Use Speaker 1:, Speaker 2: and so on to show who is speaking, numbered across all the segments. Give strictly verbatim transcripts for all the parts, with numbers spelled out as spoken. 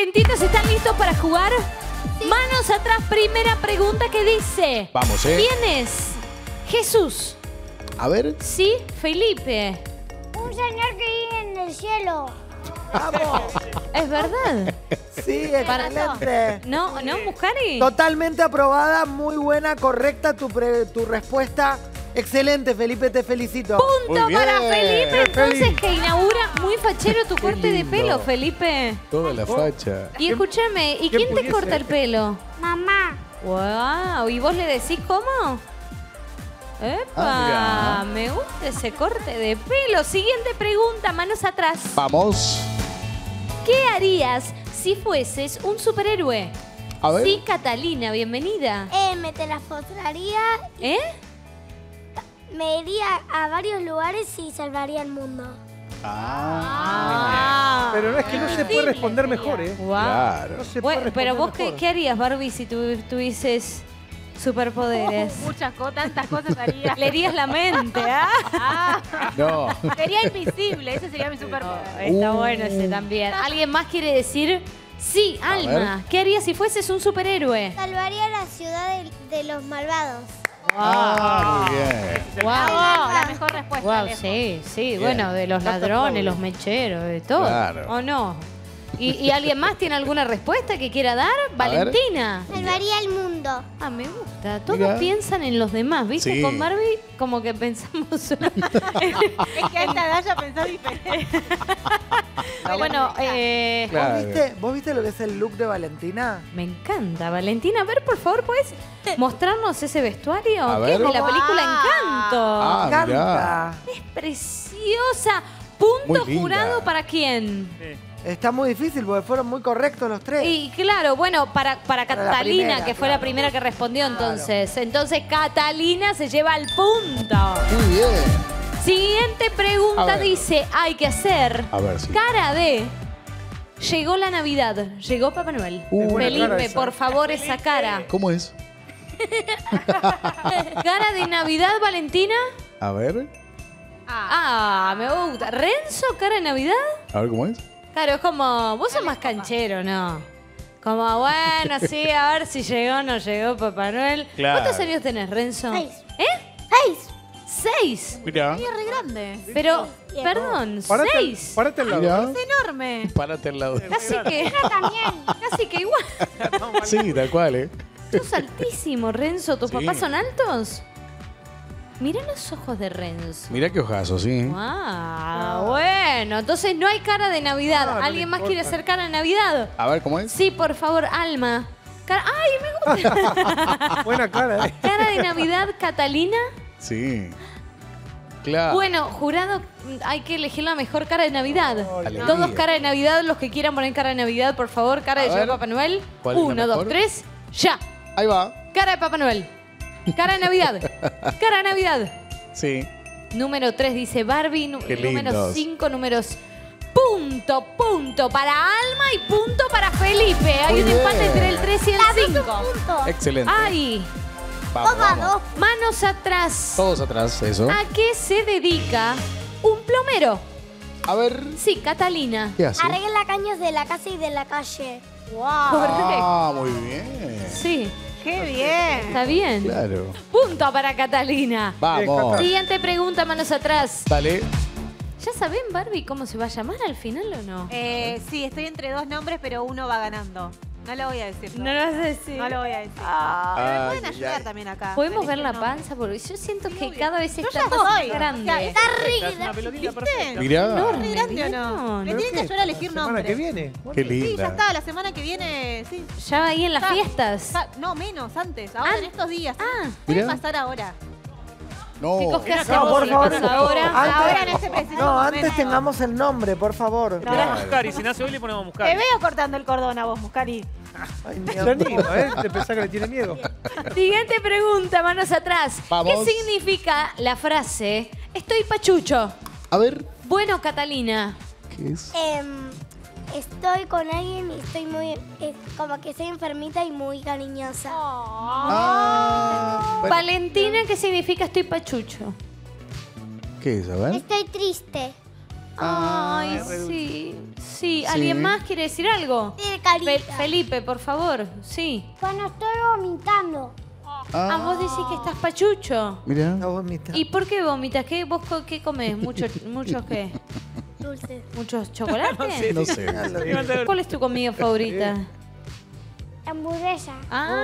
Speaker 1: calentitos, ¿están listos para jugar? Sí. Manos atrás, primera pregunta que dice.
Speaker 2: Vamos, ¿eh?
Speaker 1: ¿Quién es? Jesús.
Speaker 2: A ver.
Speaker 1: Sí, Felipe.
Speaker 3: Un señor que vive en el cielo.
Speaker 4: ¡Vamos!
Speaker 1: ¿Es verdad?
Speaker 4: Sí, excelente.
Speaker 1: No, no, Muscari.
Speaker 4: Totalmente aprobada, muy buena, correcta tu, pre- tu respuesta. Excelente, Felipe, te felicito.
Speaker 1: Punto
Speaker 2: Muy
Speaker 1: para
Speaker 2: bien.
Speaker 1: Felipe, entonces
Speaker 4: Feliz.
Speaker 1: que inaugura muy fachero tu corte de
Speaker 2: lindo.
Speaker 1: pelo, Felipe.
Speaker 2: Toda la facha.
Speaker 1: Y escúchame, ¿y
Speaker 5: quién
Speaker 1: quién te
Speaker 5: pudiese?
Speaker 1: corta el pelo?
Speaker 3: Mamá.
Speaker 1: Wow, ¿y vos le decís cómo? ¡Epa!
Speaker 2: Ah,
Speaker 1: me gusta ese corte de pelo. Siguiente pregunta, manos atrás.
Speaker 2: Vamos.
Speaker 1: ¿Qué harías si fueses un superhéroe?
Speaker 2: A ver.
Speaker 1: Sí, Catalina, bienvenida.
Speaker 3: Eh, me teleportaría,
Speaker 1: ¿Eh?
Speaker 3: me iría a varios lugares y salvaría el mundo.
Speaker 2: Ah.
Speaker 5: Pero no es que no se puede responder mejor, ¿eh?
Speaker 1: Wow.
Speaker 2: Claro.
Speaker 5: No se
Speaker 1: Bueno,
Speaker 5: puede
Speaker 1: pero
Speaker 5: responder
Speaker 1: vos, ¿qué,
Speaker 5: mejor.
Speaker 1: qué harías, Barbie, si tu- tuvieses superpoderes?
Speaker 6: Muchas cosas, tantas cosas haría.
Speaker 1: Leerías la mente, ¿ah?
Speaker 6: Ah,
Speaker 2: No.
Speaker 6: sería invisible, ese sería mi superpoder.
Speaker 1: Está
Speaker 2: Uh.
Speaker 1: bueno ese también. ¿Alguien más quiere decir? Sí,
Speaker 2: A
Speaker 1: Alma. ¿Qué harías si fueses un superhéroe?
Speaker 3: Salvaría la ciudad de, de los malvados.
Speaker 2: Ah, muy bien.
Speaker 1: Wow.
Speaker 6: La mejor respuesta.
Speaker 1: Wow,
Speaker 6: lejos.
Speaker 1: sí, sí.
Speaker 2: Bien.
Speaker 1: Bueno, de los ladrones, los mecheros, de todo.
Speaker 2: Claro.
Speaker 1: ¿O no? ¿Y, y alguien más tiene alguna respuesta que quiera dar? Valentina.
Speaker 3: Salvaría el mundo.
Speaker 1: Ah, me gusta. Todos
Speaker 2: Mira.
Speaker 1: piensan en los demás, ¿viste?
Speaker 2: Sí.
Speaker 1: Con Barbie como que pensamos...
Speaker 6: Es que a esta edad ya pensó diferente.
Speaker 1: bueno, eh,
Speaker 2: Claro.
Speaker 4: ¿Vos, viste, ¿Vos viste lo que es el look de Valentina?
Speaker 1: me encanta. Valentina, a ver, por favor, ¿puedes mostrarnos ese vestuario?
Speaker 2: A
Speaker 1: que
Speaker 2: ver.
Speaker 1: es de la película
Speaker 6: Ah.
Speaker 1: Encanto.
Speaker 2: Ah,
Speaker 4: Canta.
Speaker 2: mirá.
Speaker 1: Es preciosa. Punto
Speaker 2: Muy linda.
Speaker 1: jurado para quién.
Speaker 4: Está muy difícil porque fueron muy correctos los tres.
Speaker 1: Y claro, bueno, para, para
Speaker 4: Para la
Speaker 1: Catalina,
Speaker 4: primera,
Speaker 1: que fue la
Speaker 4: claro.
Speaker 1: primera que respondió entonces. Entonces Catalina se lleva el punto.
Speaker 2: Muy bien.
Speaker 1: Siguiente pregunta
Speaker 2: A ver.
Speaker 1: dice, hay que hacer
Speaker 2: A ver si.
Speaker 1: cara de... Llegó la Navidad, llegó Papá Noel.
Speaker 2: Uh,
Speaker 5: buena cara
Speaker 1: Felipe,
Speaker 5: esa.
Speaker 1: por favor, esa cara.
Speaker 2: ¿Cómo es?
Speaker 1: ¿Cara de Navidad, Valentina?
Speaker 2: A ver.
Speaker 1: Ah, me gusta. ¿Renzo, cara de Navidad?
Speaker 2: A ver cómo es.
Speaker 1: Claro, es como, vos sos más canchero, ¿no? Como, bueno, sí, a ver si llegó o no llegó Papá Noel.
Speaker 2: Claro.
Speaker 1: ¿Cuántos años tenés, Renzo?
Speaker 3: Seis.
Speaker 1: ¿Eh?
Speaker 3: ¡Seis!
Speaker 1: Seis.
Speaker 2: Mira.
Speaker 6: Es re grande.
Speaker 1: Pero, perdón,
Speaker 5: Parate,
Speaker 1: seis.
Speaker 5: parate al lado.
Speaker 2: Mira.
Speaker 6: Es enorme.
Speaker 2: Párate al lado.
Speaker 1: Casi que,
Speaker 3: También.
Speaker 1: casi que igual.
Speaker 2: Sí, tal cual, ¿eh?
Speaker 1: Sos altísimo, Renzo. ¿Tus
Speaker 2: Sí.
Speaker 1: papás son altos? Mirá los ojos de Renzo.
Speaker 2: Mira qué ojazo, sí.
Speaker 1: Ah, bueno, entonces no hay cara de Navidad.
Speaker 5: No, no
Speaker 1: ¿Alguien
Speaker 5: me
Speaker 1: más quiere
Speaker 5: importa.
Speaker 1: hacer cara de Navidad?
Speaker 2: A ver cómo es.
Speaker 1: Sí, por favor, Alma. Cara- ¡Ay, me gusta!
Speaker 5: Buena cara, ¿eh?
Speaker 1: ¿Cara de Navidad, Catalina?
Speaker 2: Sí. Claro.
Speaker 1: Bueno, jurado, hay que elegir la mejor cara de Navidad.
Speaker 2: Alegría.
Speaker 1: Todos cara de Navidad, los que quieran poner cara de Navidad, por favor, cara
Speaker 2: A
Speaker 1: de
Speaker 2: ver.
Speaker 1: Llegó Papá Noel.
Speaker 2: ¿Cuál es la
Speaker 1: Uno, dos,
Speaker 2: mejor?
Speaker 1: tres, ya.
Speaker 2: Ahí va.
Speaker 1: Cara de Papá Noel. Cara de Navidad. Cara de Navidad.
Speaker 2: Sí.
Speaker 1: Número tres dice Barbie. Nu-
Speaker 2: Qué
Speaker 1: número
Speaker 2: lindos.
Speaker 1: cinco, números. Punto, punto para Alma y punto para Felipe. Hay
Speaker 2: Muy
Speaker 1: un
Speaker 2: bien.
Speaker 1: empate entre el tres y el cinco.
Speaker 3: Punto.
Speaker 2: Excelente.
Speaker 1: Ay,
Speaker 2: Vamos,
Speaker 3: Toma
Speaker 2: vamos.
Speaker 3: dos.
Speaker 1: manos atrás.
Speaker 2: Todos atrás, eso.
Speaker 1: ¿A qué se dedica un plomero?
Speaker 2: A ver.
Speaker 1: Sí, Catalina.
Speaker 2: ¿Qué hace?
Speaker 3: Arregla caños de la casa y de la calle.
Speaker 6: Wow.
Speaker 2: Ah, muy bien.
Speaker 1: Sí,
Speaker 6: Qué bien.
Speaker 1: está bien.
Speaker 2: Claro.
Speaker 1: Punto para Catalina.
Speaker 2: Vamos.
Speaker 1: Siguiente pregunta, manos atrás.
Speaker 2: Dale.
Speaker 1: ¿Ya saben, Barbie, cómo se va a llamar al final o no?
Speaker 6: Eh, sí, estoy entre dos nombres, pero uno va ganando. No lo voy a decir.
Speaker 1: No lo vas a decir.
Speaker 6: No lo voy a decir.
Speaker 1: Ah.
Speaker 6: Pero me
Speaker 2: Ay,
Speaker 6: pueden
Speaker 2: ay,
Speaker 6: ayudar
Speaker 2: ay.
Speaker 6: también acá.
Speaker 1: ¿Podemos ver
Speaker 6: Elegir
Speaker 1: la
Speaker 6: nombre.
Speaker 1: panza? Porque yo siento que
Speaker 6: obvio.
Speaker 1: cada vez
Speaker 6: Yo
Speaker 1: está
Speaker 6: ya
Speaker 1: más
Speaker 6: soy. O sea,
Speaker 1: grande.
Speaker 6: está
Speaker 5: Es una pelotita perfecta.
Speaker 2: Mirá.
Speaker 1: Enorme,
Speaker 6: ¿Es grande o
Speaker 1: mirá,
Speaker 6: no? Me
Speaker 1: no.
Speaker 6: tienen que ayudar a elegir
Speaker 5: La semana
Speaker 6: nombre.
Speaker 5: que viene.
Speaker 2: Qué
Speaker 6: Sí, ya
Speaker 2: linda.
Speaker 6: está. La semana que viene, sí.
Speaker 1: Ya ahí en las
Speaker 6: Ya.
Speaker 1: fiestas.
Speaker 6: Ya- no, menos, antes. Ahora
Speaker 1: Ah.
Speaker 6: en estos días.
Speaker 1: Ah.
Speaker 6: Puede
Speaker 2: Mirá.
Speaker 6: pasar ahora.
Speaker 2: No.
Speaker 1: Chicos, ¿qué
Speaker 5: Mira,
Speaker 1: hacemos?
Speaker 4: por favor.
Speaker 1: chicos, ahora?
Speaker 4: Antes-
Speaker 6: Ahora en este preciso
Speaker 4: No,
Speaker 6: momento.
Speaker 4: antes tengamos el nombre, por favor.
Speaker 2: Claro.
Speaker 7: Muscari, si nace hoy le ponemos
Speaker 6: Te
Speaker 7: Muscari.
Speaker 6: veo cortando el cordón a vos, Muscari.
Speaker 4: Ay, mi
Speaker 5: Se
Speaker 4: amor.
Speaker 5: anima, ¿eh? De pensar que le tiene miedo.
Speaker 1: Siguiente pregunta, manos atrás.
Speaker 2: Vamos.
Speaker 1: ¿Qué significa la frase estoy pachucho?
Speaker 2: A ver.
Speaker 1: Bueno, Catalina.
Speaker 2: ¿Qué es?
Speaker 3: Em, estoy con alguien y estoy muy... eh, como que soy enfermita y muy cariñosa.
Speaker 2: Ah. bueno,
Speaker 1: Valentina, ¿qué significa estoy pachucho?
Speaker 2: ¿Qué es? A ver.
Speaker 3: Estoy triste.
Speaker 2: Ah,
Speaker 1: Ay,
Speaker 2: re dulce.
Speaker 1: sí. Sí,
Speaker 2: Sí.
Speaker 1: ¿alguien más quiere decir algo?
Speaker 3: Sí, carita.
Speaker 1: Fe- Felipe, por favor, sí.
Speaker 3: Cuando estoy vomitando.
Speaker 1: Ah, vos decís que estás pachucho.
Speaker 2: Mira.
Speaker 4: No vomita.
Speaker 1: ¿Y por qué vomitas? ¿Qué, ¿Vos co- qué comés? ¿Mucho, ¿Muchos qué?
Speaker 3: Dulces.
Speaker 1: ¿Muchos chocolates?
Speaker 2: No sé.
Speaker 1: ¿Cuál es tu comida favorita?
Speaker 3: Hamburguesa.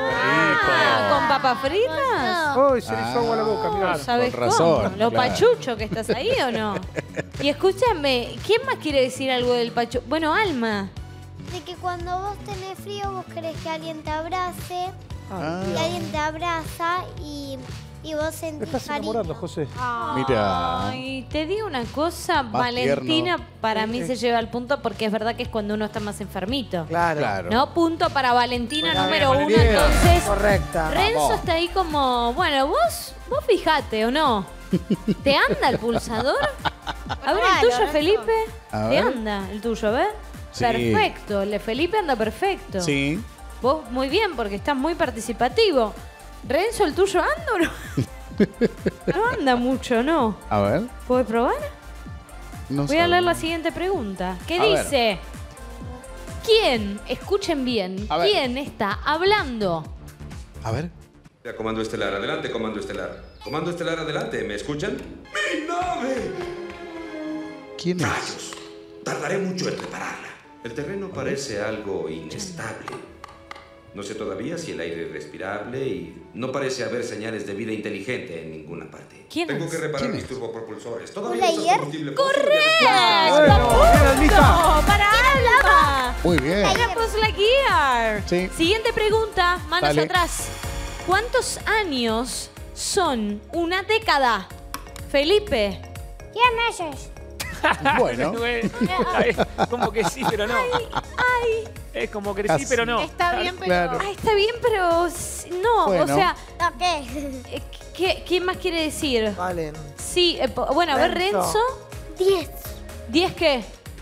Speaker 1: Ah, ¿con papas fritas?
Speaker 5: Uy, se le hizo agua a la boca, mirá.
Speaker 1: ¿Sabes
Speaker 2: Con razón,
Speaker 1: cómo? ¿Lo
Speaker 2: claro.
Speaker 1: pachucho que estás ahí o no? Y escúchame, ¿quién más quiere decir algo del pachucho? Bueno, Alma.
Speaker 3: De que cuando vos tenés frío, vos querés que alguien te abrace.
Speaker 2: Ah,
Speaker 3: Y alguien te abraza y, y vos
Speaker 5: Te
Speaker 3: sentís
Speaker 5: estás
Speaker 3: cariño.
Speaker 5: enamorando, José.
Speaker 2: mira.
Speaker 1: Ay, te digo una cosa,
Speaker 2: Más
Speaker 1: Valentina
Speaker 2: tierno.
Speaker 1: para mí se lleva al punto porque es verdad que es cuando uno está más enfermito.
Speaker 4: Claro.
Speaker 2: Claro.
Speaker 1: ¿No? Punto para Valentina
Speaker 4: Bueno,
Speaker 1: número
Speaker 5: bien,
Speaker 1: uno,
Speaker 5: Valentina.
Speaker 1: entonces.
Speaker 4: Correcta.
Speaker 1: Renzo
Speaker 2: Vamos.
Speaker 1: está ahí como, bueno, vos, vos fijate o no. ¿Te anda el pulsador? A ver, el
Speaker 6: Claro,
Speaker 1: tuyo,
Speaker 6: Renzo.
Speaker 1: Felipe.
Speaker 2: A
Speaker 1: ¿Te
Speaker 2: ver.
Speaker 1: anda el tuyo, ves?
Speaker 2: Sí.
Speaker 1: Perfecto, el de Felipe anda perfecto.
Speaker 2: Sí.
Speaker 1: Vos muy bien, porque estás muy participativo. Renzo, ¿el tuyo anda o no? No anda mucho, ¿no?
Speaker 2: A ver.
Speaker 1: ¿Puedes probar?
Speaker 2: No
Speaker 1: Voy a
Speaker 2: sé.
Speaker 1: leer la siguiente pregunta. ¿Qué
Speaker 2: A ver.
Speaker 1: dice? ¿Quién, escuchen bien,
Speaker 2: A ver.
Speaker 1: quién está hablando?
Speaker 2: A ver.
Speaker 7: Ya, Comando Estelar, adelante, Comando Estelar. Comando Estelar, adelante, ¿me escuchan? ¡Mi nave!
Speaker 2: ¿Quién es?
Speaker 7: ¡Rayos! Tardaré mucho en prepararla. El terreno parece algo inestable. No sé todavía si el aire es respirable y no parece haber señales de vida inteligente en ninguna parte.
Speaker 1: ¿Quién
Speaker 7: Tengo
Speaker 1: es?
Speaker 7: que reparar
Speaker 2: ¿Quién
Speaker 7: mis
Speaker 2: es?
Speaker 7: turbopropulsores. Todavía
Speaker 3: ¿Hola,
Speaker 7: usa
Speaker 3: ayer?
Speaker 7: combustible fósil.
Speaker 1: ¡Correcto!
Speaker 5: Bueno, bien, Almita.
Speaker 1: ¡No! ¡Para Alma!
Speaker 2: Muy bien.
Speaker 1: Campos la guiar.
Speaker 2: Sí.
Speaker 1: Siguiente pregunta, manos
Speaker 2: Dale.
Speaker 1: atrás. ¿Cuántos años son una década? Felipe.
Speaker 3: diez meses.
Speaker 2: Bueno.
Speaker 5: Bueno, como que sí, pero no.
Speaker 1: Ay,
Speaker 5: Es como que sí,
Speaker 2: Casi.
Speaker 5: pero no.
Speaker 6: Está bien, pero...
Speaker 2: Claro.
Speaker 1: ay, está bien, pero s- no.
Speaker 2: Bueno.
Speaker 1: O sea,
Speaker 3: ¿No qué?
Speaker 1: eh, ¿qué, ¿quién más quiere decir?
Speaker 4: Valen.
Speaker 1: Sí, eh, po- bueno, a ver,
Speaker 4: Renzo.
Speaker 1: Renzo.
Speaker 3: diez.
Speaker 1: ¿diez qué?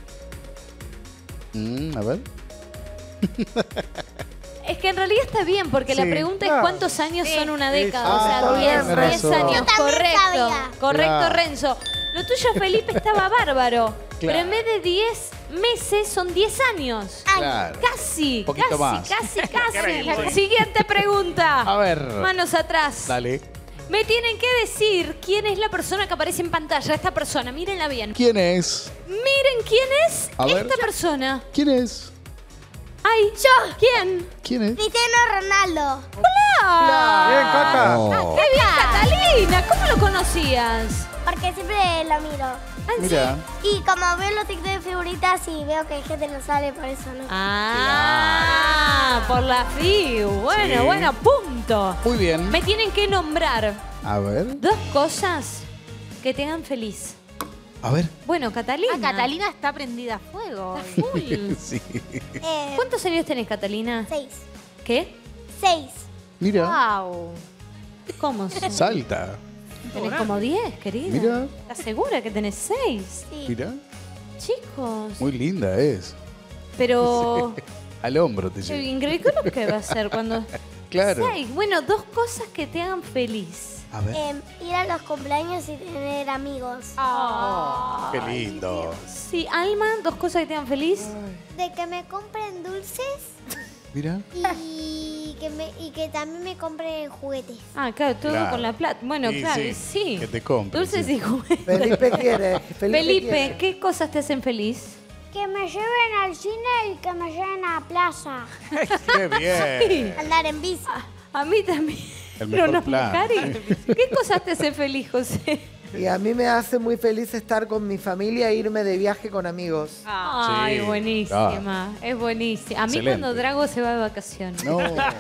Speaker 2: Mm, a ver.
Speaker 1: Es que en realidad está bien, porque la
Speaker 2: Sí,
Speaker 1: pregunta es
Speaker 5: claro.
Speaker 1: cuántos años son una década.
Speaker 2: Ah,
Speaker 1: o
Speaker 2: está
Speaker 1: sea,
Speaker 2: bien,
Speaker 1: diez, diez
Speaker 2: Renzo.
Speaker 1: años.
Speaker 3: Yo también
Speaker 1: Correcto.
Speaker 3: sabía.
Speaker 1: Correcto,
Speaker 2: Claro.
Speaker 1: Renzo. Lo tuyo, Felipe, estaba bárbaro. Pero en
Speaker 2: Claro.
Speaker 1: vez de diez meses, son diez años.
Speaker 2: Claro.
Speaker 1: Casi,
Speaker 2: Un poquito
Speaker 1: casi,
Speaker 2: más.
Speaker 1: casi, casi.
Speaker 5: Increíble.
Speaker 1: Siguiente pregunta.
Speaker 2: A ver.
Speaker 1: Manos atrás.
Speaker 2: Dale.
Speaker 1: Me tienen que decir quién es la persona que aparece en pantalla. Esta persona, mírenla bien.
Speaker 2: ¿Quién es?
Speaker 1: Miren quién es
Speaker 2: A ver.
Speaker 1: esta persona.
Speaker 2: ¿Quién es?
Speaker 1: Ay, yo. ¿Quién?
Speaker 2: ¿Quién es?
Speaker 3: Cristiano Ronaldo.
Speaker 1: ¡Hola!
Speaker 5: Bien, Caca.
Speaker 2: Oh,
Speaker 1: ¡Qué bien, Catalina! ¿Cómo lo conocías?
Speaker 3: Porque siempre lo miro.
Speaker 1: Ah, ¿en
Speaker 2: mira.
Speaker 3: Y como veo los TikTok de figuritas y veo que hay gente no sale, por eso no.
Speaker 1: Ah, por la F I U. Bueno,
Speaker 2: Sí.
Speaker 1: bueno, punto.
Speaker 2: Muy bien.
Speaker 1: Me tienen que nombrar
Speaker 2: A ver.
Speaker 1: dos cosas que te hagan feliz.
Speaker 2: A ver.
Speaker 1: Bueno, Catalina.
Speaker 6: Ah, Catalina está prendida a fuego.
Speaker 1: Está full.
Speaker 2: Sí.
Speaker 3: Eh,
Speaker 1: ¿Cuántos años tenés, Catalina?
Speaker 3: Seis.
Speaker 1: ¿Qué?
Speaker 3: Seis.
Speaker 2: Mira.
Speaker 6: Wow.
Speaker 1: ¿Cómo?
Speaker 2: Salta.
Speaker 1: Tenés como diez, querida.
Speaker 2: Mira.
Speaker 1: ¿Estás segura que tenés seis?
Speaker 3: Sí.
Speaker 2: Mira.
Speaker 1: Chicos.
Speaker 2: Muy linda es.
Speaker 1: Pero...
Speaker 2: Al hombro te
Speaker 1: Che,
Speaker 2: lleva.
Speaker 1: Ingrid, ¿qué es lo que va a hacer cuando...?
Speaker 2: Claro.
Speaker 1: Seis. Bueno, dos cosas que te hagan feliz.
Speaker 2: A ver.
Speaker 3: Eh, ir a los cumpleaños y tener amigos.
Speaker 2: Qué lindo.
Speaker 1: Sí, Alma, dos cosas que te hagan feliz.
Speaker 3: De que me compren dulces
Speaker 2: Mira.
Speaker 3: y que, me, y que también me compren juguetes.
Speaker 1: Ah, claro, todo
Speaker 2: Claro.
Speaker 1: con la plata. Bueno,
Speaker 2: Sí,
Speaker 1: claro,
Speaker 2: sí.
Speaker 1: sí.
Speaker 2: Que te compren,
Speaker 1: Dulces
Speaker 2: sí.
Speaker 1: y juguetes.
Speaker 4: Felipe quiere. Felipe,
Speaker 1: Felipe,
Speaker 4: quiere.
Speaker 1: ¿qué cosas te hacen feliz?
Speaker 3: Que me lleven al cine y que me lleven a la plaza.
Speaker 2: Qué bien.
Speaker 3: Andar en bici.
Speaker 1: A mí también.
Speaker 2: El
Speaker 1: Pero
Speaker 2: mejor
Speaker 1: no,
Speaker 2: plan.
Speaker 1: Cari, ¿qué cosas te hacen feliz, José?
Speaker 4: Y a mí me hace muy feliz estar con mi familia e irme de viaje con amigos.
Speaker 1: Ay,
Speaker 2: Sí,
Speaker 1: buenísima. Es buenísima. A mí
Speaker 2: Excelente.
Speaker 1: cuando Drago se va de vacaciones.
Speaker 2: No.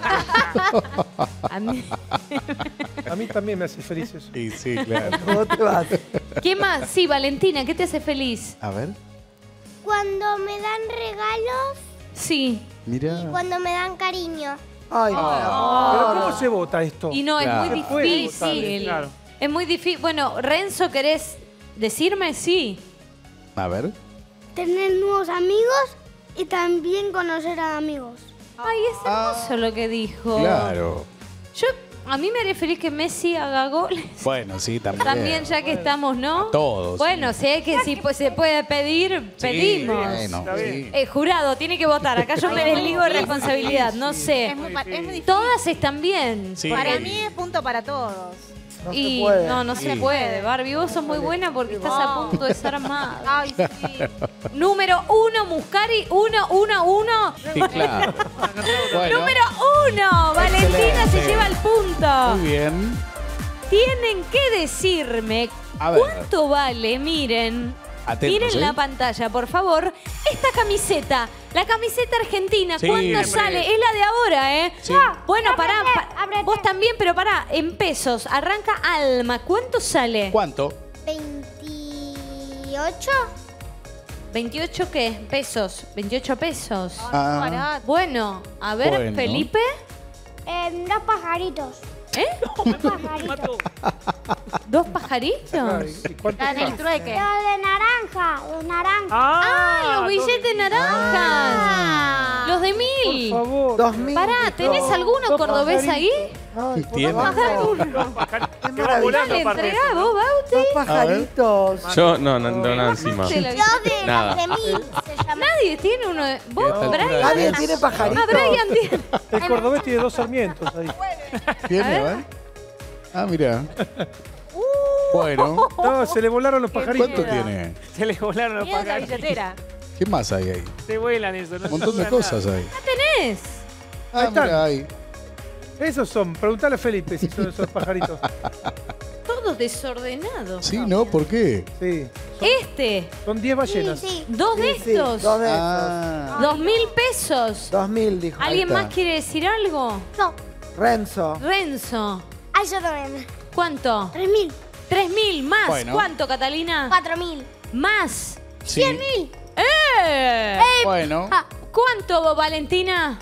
Speaker 1: A mí...
Speaker 5: A mí también me hace feliz eso.
Speaker 2: Y sí, claro.
Speaker 4: ¿Cómo te vas?
Speaker 1: ¿Qué más? Sí, Valentina, ¿qué te hace feliz?
Speaker 2: A ver.
Speaker 3: Cuando me dan regalos
Speaker 1: Sí.
Speaker 2: Mira.
Speaker 3: y cuando me dan cariño.
Speaker 4: Ay,
Speaker 5: Pero ¿cómo se vota esto?
Speaker 1: Y no,
Speaker 2: Claro.
Speaker 1: es muy
Speaker 5: Se puede
Speaker 1: difícil.
Speaker 5: votar, claro.
Speaker 1: Es muy difícil. Bueno, Renzo, ¿querés decirme? Sí.
Speaker 2: A ver.
Speaker 3: Tener nuevos amigos y también conocer a amigos.
Speaker 1: Ay, es hermoso lo que dijo.
Speaker 2: Claro.
Speaker 1: Yo A mí me haría feliz que Messi haga goles.
Speaker 2: Bueno, sí, también.
Speaker 1: También, ya que estamos, ¿no?
Speaker 2: A todos.
Speaker 1: Bueno, sé que si pues, se puede pedir,
Speaker 2: Sí,
Speaker 1: pedimos.
Speaker 2: bueno,
Speaker 5: Está bien.
Speaker 2: sí.
Speaker 1: Eh, jurado, tiene que votar. Acá yo me desligo de responsabilidad, no sé.
Speaker 6: Es muy, pa- es muy difícil.
Speaker 1: Todas están bien.
Speaker 2: Sí.
Speaker 6: Para mí es punto para todos.
Speaker 4: No
Speaker 1: y
Speaker 4: se puede.
Speaker 1: no, no se
Speaker 2: Sí.
Speaker 1: puede. Barbie, vos sos muy buena porque estás a punto de ser amada.
Speaker 6: Ay, sí.
Speaker 1: Número uno, Muscari, uno, uno, uno.
Speaker 2: Sí, claro. Bueno,
Speaker 1: Número uno, Valentina se
Speaker 2: Excelente.
Speaker 1: lleva el punto.
Speaker 2: muy bien.
Speaker 1: Tienen que decirme
Speaker 2: A ver.
Speaker 1: cuánto vale, miren.
Speaker 2: Atentos,
Speaker 1: miren
Speaker 2: ¿eh?
Speaker 1: la pantalla, por favor. Esta camiseta, la camiseta argentina,
Speaker 2: Sí.
Speaker 1: ¿cuándo
Speaker 2: Siempre.
Speaker 1: sale? Es la de ahora, ¿eh?
Speaker 2: Sí.
Speaker 1: Bueno, pará,
Speaker 3: Ábrete,
Speaker 1: pa-
Speaker 3: ábrete.
Speaker 1: vos también, pero pará, en pesos. Arranca Alma, ¿cuánto sale?
Speaker 2: ¿Cuánto?
Speaker 3: veintiocho.
Speaker 1: ¿veintiocho qué? Pesos. veintiocho pesos.
Speaker 2: Ah.
Speaker 6: Barato.
Speaker 1: Bueno, a ver,
Speaker 2: Bueno.
Speaker 1: Felipe.
Speaker 3: Eh, dos pajaritos.
Speaker 1: ¿Eh?
Speaker 3: Dos pajaritos.
Speaker 1: ¿Dos pajaritos?
Speaker 5: Ay, ¿y cuánto
Speaker 6: ¿La del
Speaker 5: está?
Speaker 6: trueque?
Speaker 3: Los de naranja, los naranjas.
Speaker 1: ¡Ah! Los billetes
Speaker 5: dos-
Speaker 1: naranjas.
Speaker 6: Ah.
Speaker 1: Los de
Speaker 5: Por
Speaker 1: mil.
Speaker 5: favor.
Speaker 4: Dos mil.
Speaker 1: Pará, ¿tenés alguno
Speaker 5: Dos
Speaker 1: cordobés ahí?
Speaker 4: Ay, por
Speaker 2: Tiene.
Speaker 4: favor.
Speaker 5: Dos pajaritos
Speaker 4: Qué
Speaker 5: que van volando
Speaker 1: Dale,
Speaker 5: aparte de
Speaker 1: entregá
Speaker 5: eso,
Speaker 1: vos, Bauti.
Speaker 4: Dos pajaritos.
Speaker 8: Yo no, no, no nada encima.
Speaker 1: Te lo-
Speaker 3: Los de
Speaker 8: Nada.
Speaker 3: las de mil se llaman.
Speaker 1: Nadie tiene uno de... ¿Vos,
Speaker 2: Y a esta altura
Speaker 1: Brian?
Speaker 2: de
Speaker 4: ¿Nadie
Speaker 2: mes.
Speaker 4: tiene pajaritos?
Speaker 1: Ah, Brian tiene...
Speaker 5: El cordobés tiene dos sarmientos ahí.
Speaker 2: ¿Tiene,
Speaker 1: A ver.
Speaker 2: ¿eh? Ah, mira. Bueno,
Speaker 5: No, se le volaron los pajaritos.
Speaker 2: ¿cuánto tiene?
Speaker 5: Se le volaron los
Speaker 6: Mira la
Speaker 5: pajaritos.
Speaker 6: billetera.
Speaker 2: ¿Qué más hay ahí?
Speaker 5: Se vuelan eso. No
Speaker 2: Un montón de
Speaker 5: se
Speaker 2: cosas hay.
Speaker 1: tenés?
Speaker 2: Ah,
Speaker 5: están.
Speaker 2: mira, ahí.
Speaker 5: Esos son. Preguntale a Felipe si son esos pajaritos.
Speaker 1: Todos desordenados.
Speaker 2: Sí, ¿no? ¿Por qué?
Speaker 5: Sí.
Speaker 1: Este,
Speaker 5: Son diez
Speaker 3: Sí,
Speaker 5: ballenas.
Speaker 3: sí.
Speaker 1: dos de
Speaker 4: Sí, sí,
Speaker 1: estos.
Speaker 4: dos de esos.
Speaker 2: Ah,
Speaker 1: Dos mil pesos.
Speaker 4: Dos mil, dijo.
Speaker 1: ¿Alguien
Speaker 2: está.
Speaker 1: más quiere decir algo?
Speaker 3: No.
Speaker 4: Renzo.
Speaker 1: Renzo,
Speaker 3: Ay, yo también.
Speaker 1: ¿cuánto?
Speaker 3: Tres mil.
Speaker 1: Tres mil más.
Speaker 2: Bueno.
Speaker 1: ¿Cuánto, Catalina?
Speaker 3: Cuatro mil.
Speaker 1: Más.
Speaker 2: sí.
Speaker 3: Mil.
Speaker 1: ¡Eh!
Speaker 2: Bueno,
Speaker 3: Ah,
Speaker 1: ¿Cuánto, Valentina?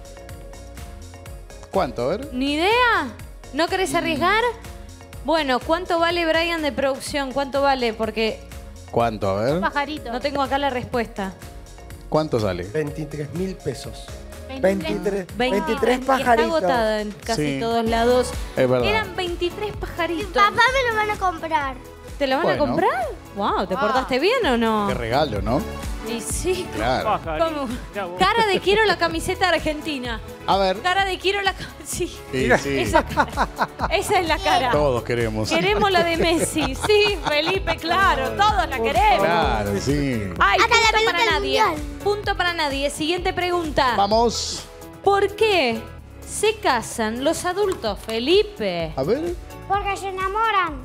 Speaker 2: ¿cuánto? A ver.
Speaker 1: ¿Ni idea? ¿No querés arriesgar? Bueno, ¿cuánto vale Brian de producción? ¿Cuánto vale? Porque
Speaker 2: ¿Cuánto? A ver.
Speaker 6: Pajarito.
Speaker 1: no tengo acá la respuesta.
Speaker 2: ¿Cuánto sale?
Speaker 5: veintitrés mil pesos.
Speaker 4: veintitrés,
Speaker 1: veinte.
Speaker 4: veintitrés
Speaker 1: Y está
Speaker 4: pajaritos.
Speaker 1: agotada en casi
Speaker 2: Sí.
Speaker 1: todos lados.
Speaker 2: Es verdad.
Speaker 1: Eran veintitrés pajaritos.
Speaker 3: papá me lo van a comprar.
Speaker 1: ¿Te lo van
Speaker 2: Bueno.
Speaker 1: a comprar? Wow, ¿te portaste bien o no?
Speaker 2: Qué regalo, ¿no?
Speaker 1: Y sí.
Speaker 2: Claro.
Speaker 1: ¿Cómo? Cara de quiero la camiseta argentina.
Speaker 2: A ver.
Speaker 1: Cara de quiero la... ca- Sí,
Speaker 2: Sí, sí.
Speaker 1: esa, cara. Esa es la cara.
Speaker 2: Todos queremos.
Speaker 1: Queremos la de Messi. Sí, Felipe, claro. Todos la queremos.
Speaker 2: Claro, sí.
Speaker 1: Ay,
Speaker 3: Hasta la
Speaker 1: punto
Speaker 3: pelota
Speaker 1: para
Speaker 3: del
Speaker 1: nadie.
Speaker 3: mundial.
Speaker 1: Punto para nadie. Siguiente pregunta.
Speaker 2: Vamos.
Speaker 1: ¿Por qué se casan los adultos, Felipe?
Speaker 2: A ver.
Speaker 3: Porque se enamoran.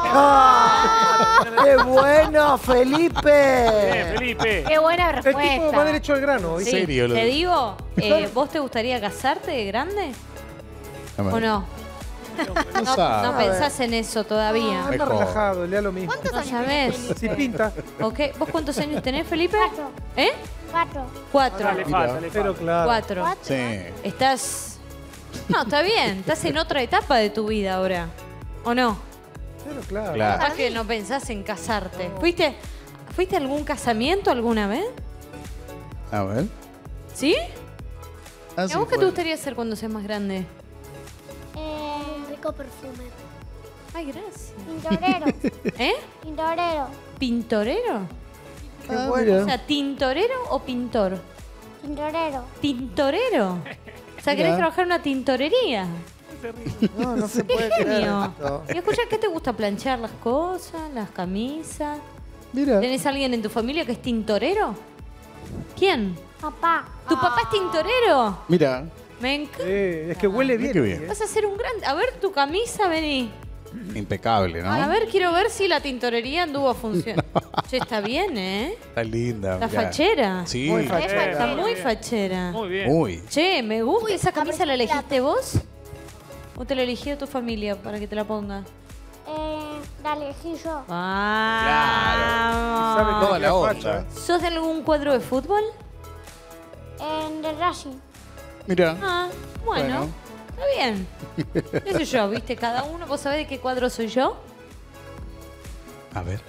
Speaker 4: ¡Ah! ¡Qué bueno,
Speaker 5: Bien,
Speaker 4: Felipe!
Speaker 5: Felipe.
Speaker 6: Qué buena
Speaker 5: El tipo va
Speaker 6: respuesta.
Speaker 5: derecho al grano.
Speaker 1: Sí,
Speaker 5: ¿viste?
Speaker 2: serio lo
Speaker 1: te
Speaker 2: de-
Speaker 1: digo, eh, ¿vos te gustaría casarte de grande
Speaker 2: A ver.
Speaker 1: o no?
Speaker 2: No
Speaker 1: No,
Speaker 2: sabe.
Speaker 1: no pensás en eso todavía.
Speaker 5: Anda
Speaker 2: Mejor.
Speaker 5: relajado, lea lo mismo.
Speaker 6: ¿Cuántos
Speaker 1: No
Speaker 6: años
Speaker 1: sabés.
Speaker 6: tiene
Speaker 5: Si
Speaker 6: Felipe?
Speaker 5: pinta.
Speaker 1: ¿Ok? ¿Vos cuántos años tenés, Felipe?
Speaker 3: Cuatro.
Speaker 1: ¿Eh?
Speaker 3: Cuatro.
Speaker 1: Cuatro.
Speaker 5: Ah, le falta, le Pero falta. claro.
Speaker 1: Cuatro.
Speaker 2: Sí.
Speaker 1: Estás... No, está bien. Estás en otra etapa de tu vida ahora. ¿O no?
Speaker 5: Pero claro.
Speaker 2: Claro.
Speaker 1: Capaz que no pensás en casarte. ¿Fuiste, ¿Fuiste a algún casamiento alguna vez?
Speaker 2: A ver.
Speaker 1: ¿Sí?
Speaker 2: Ah,
Speaker 1: ¿Y
Speaker 2: sí,
Speaker 1: a vos qué te
Speaker 2: fue.
Speaker 1: gustaría hacer cuando seas más grande?
Speaker 3: Eh, un rico perfume.
Speaker 1: Ay, gracias.
Speaker 3: Pintorero.
Speaker 1: ¿Eh?
Speaker 3: Pintorero.
Speaker 1: ¿Pintorero?
Speaker 4: Qué
Speaker 2: Ah,
Speaker 4: bueno.
Speaker 1: O
Speaker 2: mira.
Speaker 1: sea, ¿tintorero o pintor?
Speaker 3: Pintorero.
Speaker 1: ¿Tintorero? O sea, ¿querés
Speaker 2: Mira.
Speaker 1: trabajar en una tintorería?
Speaker 4: No, no se puede creer
Speaker 1: Genio.
Speaker 4: esto.
Speaker 1: Y escucha, ¿qué te gusta planchar las cosas, las camisas?
Speaker 2: Mira.
Speaker 1: ¿Tenés alguien en tu familia que es tintorero? ¿Quién?
Speaker 3: Papá.
Speaker 1: ¿Tu papá es tintorero?
Speaker 2: Mira.
Speaker 1: Me encanta.
Speaker 5: Eh, es que huele
Speaker 2: Mira
Speaker 5: bien.
Speaker 2: qué bien.
Speaker 5: ¿eh?
Speaker 1: Vas a hacer un gran... A ver tu camisa, vení.
Speaker 2: Impecable, ¿no?
Speaker 1: A ver, quiero ver si la tintorería anduvo funcionando. Che, está bien, ¿eh?
Speaker 2: Está linda.
Speaker 1: Está
Speaker 2: mirá.
Speaker 1: fachera.
Speaker 2: Sí.
Speaker 4: Muy fachera.
Speaker 1: Está muy
Speaker 5: bien.
Speaker 1: fachera.
Speaker 5: Muy bien.
Speaker 2: Muy.
Speaker 1: Che, me gusta. ¿Esa camisa la
Speaker 3: aprecia
Speaker 1: elegiste vos? ¿O te la eligió tu familia para que te la ponga?
Speaker 3: Eh, la elegí yo.
Speaker 1: Vamos.
Speaker 5: Sabe
Speaker 2: Toda la
Speaker 5: qué
Speaker 2: onda.
Speaker 5: facha.
Speaker 1: ¿Sos de algún cuadro de fútbol?
Speaker 3: En The Racing.
Speaker 2: Mira.
Speaker 1: Ah, bueno.
Speaker 2: Bueno.
Speaker 1: Está bien. ¿Qué sé yo? ¿Viste? Cada uno. ¿Vos sabés de qué cuadro soy yo?
Speaker 2: A ver.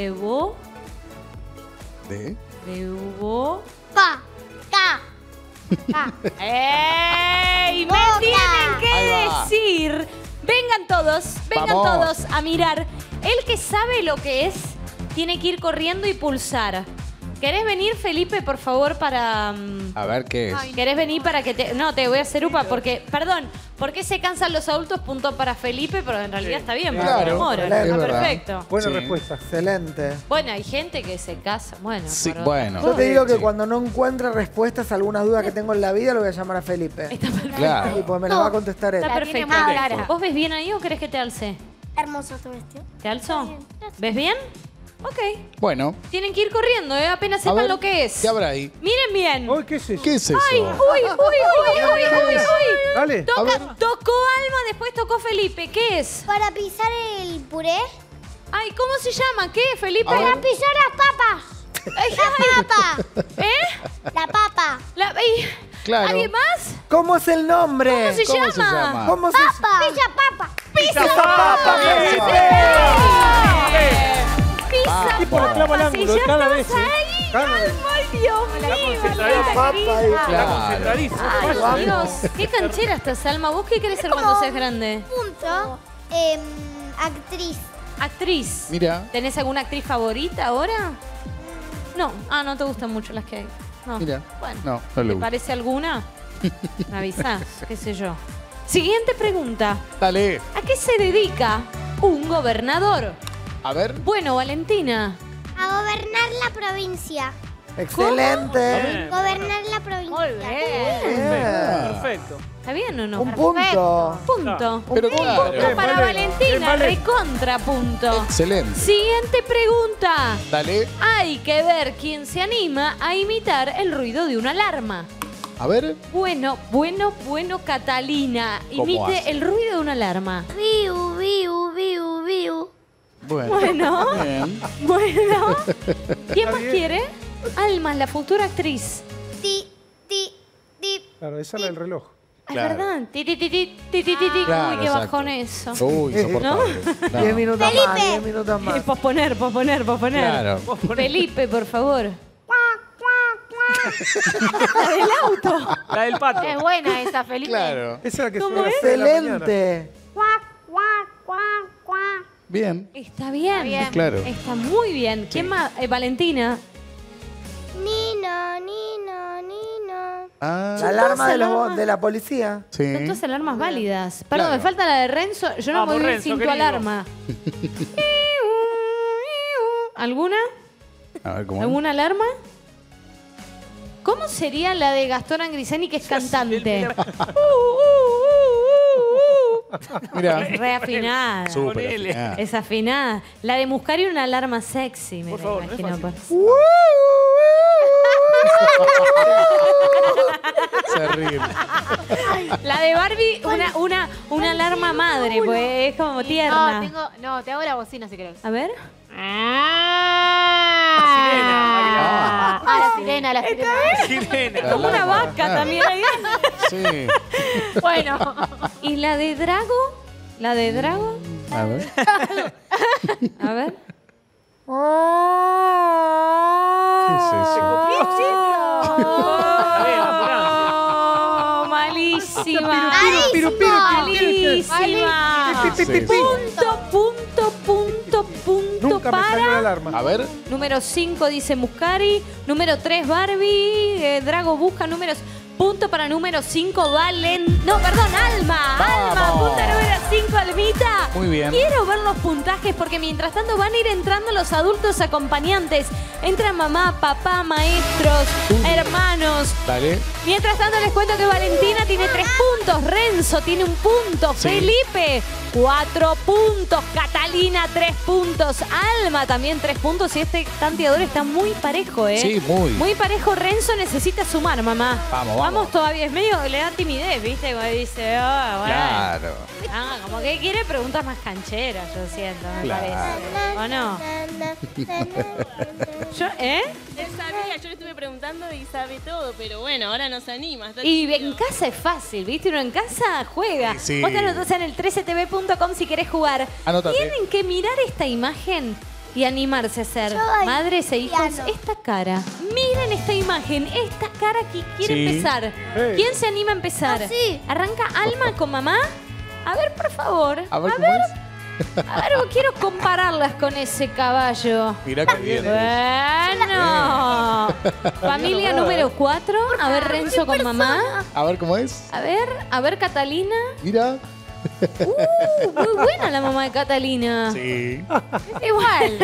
Speaker 1: Debo.
Speaker 2: De.
Speaker 1: Debo.
Speaker 3: Pa. Ca. Ah.
Speaker 1: ¡Ey! Me
Speaker 3: Boca.
Speaker 1: tienen que
Speaker 2: Ahí va.
Speaker 1: decir. Vengan todos, vengan
Speaker 2: Vamos.
Speaker 1: todos a mirar. El que sabe lo que es, tiene que ir corriendo y pulsar. ¿Querés venir, Felipe, por favor, para... mm,
Speaker 2: A ver qué es.
Speaker 1: ¿Querés venir para que te...? No, te voy a hacer upa porque... Perdón, ¿por qué se cansan los adultos? Punto para Felipe, pero en realidad está bien, porque
Speaker 2: Claro,
Speaker 1: se demoran.
Speaker 4: es
Speaker 1: Está
Speaker 2: verdad.
Speaker 1: perfecto.
Speaker 5: Buena
Speaker 2: Sí.
Speaker 5: respuesta.
Speaker 4: Excelente.
Speaker 1: Bueno, hay gente que se casa. Bueno,
Speaker 2: Sí,
Speaker 1: por
Speaker 2: bueno.
Speaker 1: otra
Speaker 4: Yo te digo que
Speaker 2: Sí.
Speaker 4: cuando no encuentre respuestas a algunas dudas que tengo en la vida, lo voy a llamar a Felipe.
Speaker 1: Está perfecto.
Speaker 2: Claro.
Speaker 4: Y pues me la va a contestar él.
Speaker 1: Está
Speaker 6: La tiene
Speaker 1: perfecto.
Speaker 6: muy clara.
Speaker 1: ¿Vos ves bien ahí o querés que te alce?
Speaker 3: Hermoso tu vestido.
Speaker 1: ¿Te alzo?
Speaker 3: bien, gracias.
Speaker 1: ¿Ves bien? Ok.
Speaker 2: Bueno,
Speaker 1: Tienen que ir corriendo, ¿eh? Apenas
Speaker 2: a
Speaker 1: sepan
Speaker 2: ver,
Speaker 1: lo que es.
Speaker 2: ¿qué habrá ahí?
Speaker 1: Miren bien.
Speaker 5: Uy, ¿qué es eso?
Speaker 2: ¿Qué es eso?
Speaker 1: ¡Ay! ¡Uy, uy, uy, uy, uy, uy, uy!
Speaker 5: Dale.
Speaker 1: Toca-
Speaker 2: A ver.
Speaker 1: tocó Alma, después tocó Felipe. ¿Qué es?
Speaker 3: Para pisar el puré.
Speaker 1: Ay, ¿cómo se llama? ¿Qué, Felipe?
Speaker 2: A ver.
Speaker 3: Para pisar las papas.
Speaker 1: Ay,
Speaker 3: La papa.
Speaker 1: ¿Eh?
Speaker 3: La papa.
Speaker 1: La- ay,
Speaker 2: Claro.
Speaker 1: ¿alguien más?
Speaker 4: ¿Cómo es el nombre?
Speaker 1: ¿Cómo se
Speaker 2: ¿Cómo
Speaker 1: llama?
Speaker 2: se llama?
Speaker 4: ¿Cómo se
Speaker 3: Papa. Pisa papa.
Speaker 1: ¡Pizza
Speaker 4: papa,
Speaker 1: ¡Pizza
Speaker 5: Tipo la clava al
Speaker 1: papa!
Speaker 5: ángulo,
Speaker 1: Si ya
Speaker 5: cada
Speaker 1: estás
Speaker 5: vez, ¿eh?
Speaker 1: ahí,
Speaker 5: Cada vez.
Speaker 1: ¡ay, Dios mío!
Speaker 5: concentradísima.
Speaker 4: Papa ahí.
Speaker 5: Está
Speaker 2: Claro.
Speaker 5: concentradísima.
Speaker 1: Ay,
Speaker 5: Vaya.
Speaker 1: Dios, qué canchera estás, Alma. ¿Vos qué querés ser cuando seas grande?
Speaker 3: Punto. Em, actriz.
Speaker 1: Actriz.
Speaker 2: Mira,
Speaker 1: ¿Tenés alguna actriz favorita ahora? No. Ah, no te gustan mucho las que hay. No.
Speaker 2: mira.
Speaker 1: Bueno.
Speaker 2: No, no le
Speaker 1: ¿Te
Speaker 2: gusta.
Speaker 1: parece alguna? Me avisás, qué sé yo. Siguiente pregunta.
Speaker 2: Dale.
Speaker 1: ¿A qué se dedica un gobernador?
Speaker 2: A ver.
Speaker 1: Bueno, Valentina.
Speaker 3: A gobernar la provincia.
Speaker 4: Excelente.
Speaker 3: Gobernar la provincia.
Speaker 6: Muy bien.
Speaker 4: Bien.
Speaker 5: Perfecto.
Speaker 1: ¿Está bien o no?
Speaker 4: Un punto.
Speaker 1: Punto.
Speaker 2: Pero
Speaker 1: Un
Speaker 2: claro.
Speaker 1: punto
Speaker 5: Bien,
Speaker 1: para
Speaker 5: vale. Bien,
Speaker 1: Valentina,
Speaker 5: vale.
Speaker 1: recontra punto.
Speaker 2: Excelente.
Speaker 1: Siguiente pregunta.
Speaker 2: Dale.
Speaker 1: Hay que ver quién se anima a imitar el ruido de una alarma.
Speaker 2: A ver.
Speaker 1: Bueno, bueno, bueno, Catalina.
Speaker 2: ¿Cómo
Speaker 1: Imite
Speaker 2: hace?
Speaker 1: el ruido de una alarma.
Speaker 3: Viu, viu, viu, viu.
Speaker 2: Bueno.
Speaker 1: Bueno,
Speaker 2: Bien.
Speaker 1: bueno. ¿Quién
Speaker 5: Está
Speaker 1: más
Speaker 5: bien.
Speaker 1: quiere? Alma, la futura actriz.
Speaker 3: Ti, ti, ti.
Speaker 5: Claro, esa es la del reloj.
Speaker 1: Es
Speaker 2: Claro.
Speaker 1: verdad. Ti, ti, ti, ti, ti, ti, ti, ti.
Speaker 2: Claro,
Speaker 1: Uy, qué
Speaker 2: exacto.
Speaker 1: bajón eso.
Speaker 2: Uy, insoportable. No.
Speaker 4: Diez minutos más,
Speaker 3: Felipe.
Speaker 4: diez minutos
Speaker 1: Eh,
Speaker 4: más.
Speaker 1: posponer, posponer, posponer.
Speaker 2: Claro.
Speaker 1: Felipe, por favor. La del auto.
Speaker 5: La del pato.
Speaker 6: Es buena esa, Felipe.
Speaker 2: Claro.
Speaker 5: Esa es la que
Speaker 1: ¿Cómo
Speaker 5: suena a las seis de la mañana.
Speaker 4: Excelente.
Speaker 3: Cuac, cuac, cuac, cuac.
Speaker 2: Bien.
Speaker 1: Está bien.
Speaker 6: bien.
Speaker 2: Claro.
Speaker 1: Está muy bien. ¿Quién más? Eh, Valentina.
Speaker 3: Nino, Nino, Nino.
Speaker 2: Ah,
Speaker 4: La alarma de, los,
Speaker 1: alarmas.
Speaker 4: de la policía.
Speaker 2: sí.
Speaker 1: Son todas alarmas válidas. Perdón,
Speaker 2: Claro.
Speaker 1: me falta la de Renzo. Yo no
Speaker 5: Vamos,
Speaker 1: me voy a ir
Speaker 5: Renzo,
Speaker 1: sin tu
Speaker 5: querido.
Speaker 1: alarma. ¿Alguna?
Speaker 2: A ver cómo. es?
Speaker 1: ¿Alguna alarma? ¿Cómo sería la de Gastón Angrisani, que es cantante?
Speaker 2: Mira.
Speaker 1: Reafinada.
Speaker 2: Súper
Speaker 5: Ponele.
Speaker 2: afinada.
Speaker 1: Es afinada. La de Muscari, una alarma sexy, me
Speaker 5: Por
Speaker 1: la
Speaker 5: favor, no es
Speaker 1: imagino.
Speaker 5: fácil.
Speaker 1: por-
Speaker 2: Terrible.
Speaker 1: La de Barbie, una, una, una alarma madre, pues es como
Speaker 6: No,
Speaker 1: tierna.
Speaker 6: tengo, no, te hago la bocina si querés.
Speaker 1: A ver.
Speaker 6: Ah, la sirena, la sirena.
Speaker 5: Sirena.
Speaker 1: Como una
Speaker 2: alarma,
Speaker 1: vaca
Speaker 2: claro.
Speaker 1: también. ahí.
Speaker 2: Sí.
Speaker 6: Bueno.
Speaker 1: ¿Y la de Drago? ¿La de Drago?
Speaker 2: A ver.
Speaker 1: A ver.
Speaker 2: ¿Qué es eso?
Speaker 1: Oh, malísima.
Speaker 5: Piru, piru, piru,
Speaker 1: Malísima.
Speaker 2: Sí, sí.
Speaker 1: Punto, punto, punto, punto
Speaker 5: Nunca me salió la
Speaker 1: para.
Speaker 5: alarma.
Speaker 2: A ver.
Speaker 1: Número cinco dice Muscari. Número tres Barbie. Eh, Drago busca números. Punto para número cinco Valen. No, perdón, Alma. Alma,
Speaker 2: Vamos.
Speaker 1: punto número cinco Almita.
Speaker 2: Muy bien.
Speaker 1: Quiero ver los puntajes porque mientras tanto van a ir entrando los adultos acompañantes. Entran mamá, papá, maestros, hermanos.
Speaker 2: Dale.
Speaker 1: Mientras tanto les cuento que Valentina tiene tres puntos, Renzo tiene un punto,
Speaker 2: Sí.
Speaker 1: Felipe cuatro puntos, Catalina tres puntos, Alma también tres puntos y este tanteador está muy parejo, ¿eh?
Speaker 2: Sí, muy.
Speaker 1: Muy parejo, Renzo necesita sumar, mamá.
Speaker 2: Vamos, vamos.
Speaker 1: todavía, es medio, le da timidez, ¿viste? Como dice, oh, bueno.
Speaker 2: Claro.
Speaker 1: Ah, como que quiere preguntas más cancheras, yo siento, me
Speaker 2: Claro.
Speaker 1: parece. ¿O no?
Speaker 3: Na, na, na, na.
Speaker 1: Yo, ¿eh?
Speaker 8: Él sabía, yo le estuve preguntando y sabe todo, pero bueno, ahora no se anima. Está
Speaker 1: Y
Speaker 8: tímido.
Speaker 1: en casa es fácil, ¿viste? Uno en casa juega.
Speaker 2: Sí.
Speaker 1: Vos te anotás en el trece t v punto com si querés jugar.
Speaker 2: Anótate.
Speaker 1: Tienen que mirar esta imagen y animarse a ser
Speaker 3: Yo ahí,
Speaker 1: madres e hijos.
Speaker 3: piano.
Speaker 1: Esta cara, miren esta imagen, esta cara que quiere
Speaker 2: Sí.
Speaker 1: empezar.
Speaker 5: Hey.
Speaker 1: ¿Quién se anima a empezar?
Speaker 3: Ah, sí.
Speaker 1: ¿Arranca Alma con mamá? A ver, por favor.
Speaker 2: A ver cómo es.
Speaker 1: A ver, quiero compararlas con ese caballo.
Speaker 2: Mirá que bien.
Speaker 1: Bueno. Familia número cuatro. A ver, Renzo con mamá.
Speaker 2: A ver cómo es.
Speaker 1: A ver, a ver, Catalina.
Speaker 2: Mira.
Speaker 1: Uh, muy buena la mamá de Catalina.
Speaker 2: Sí.
Speaker 1: Igual.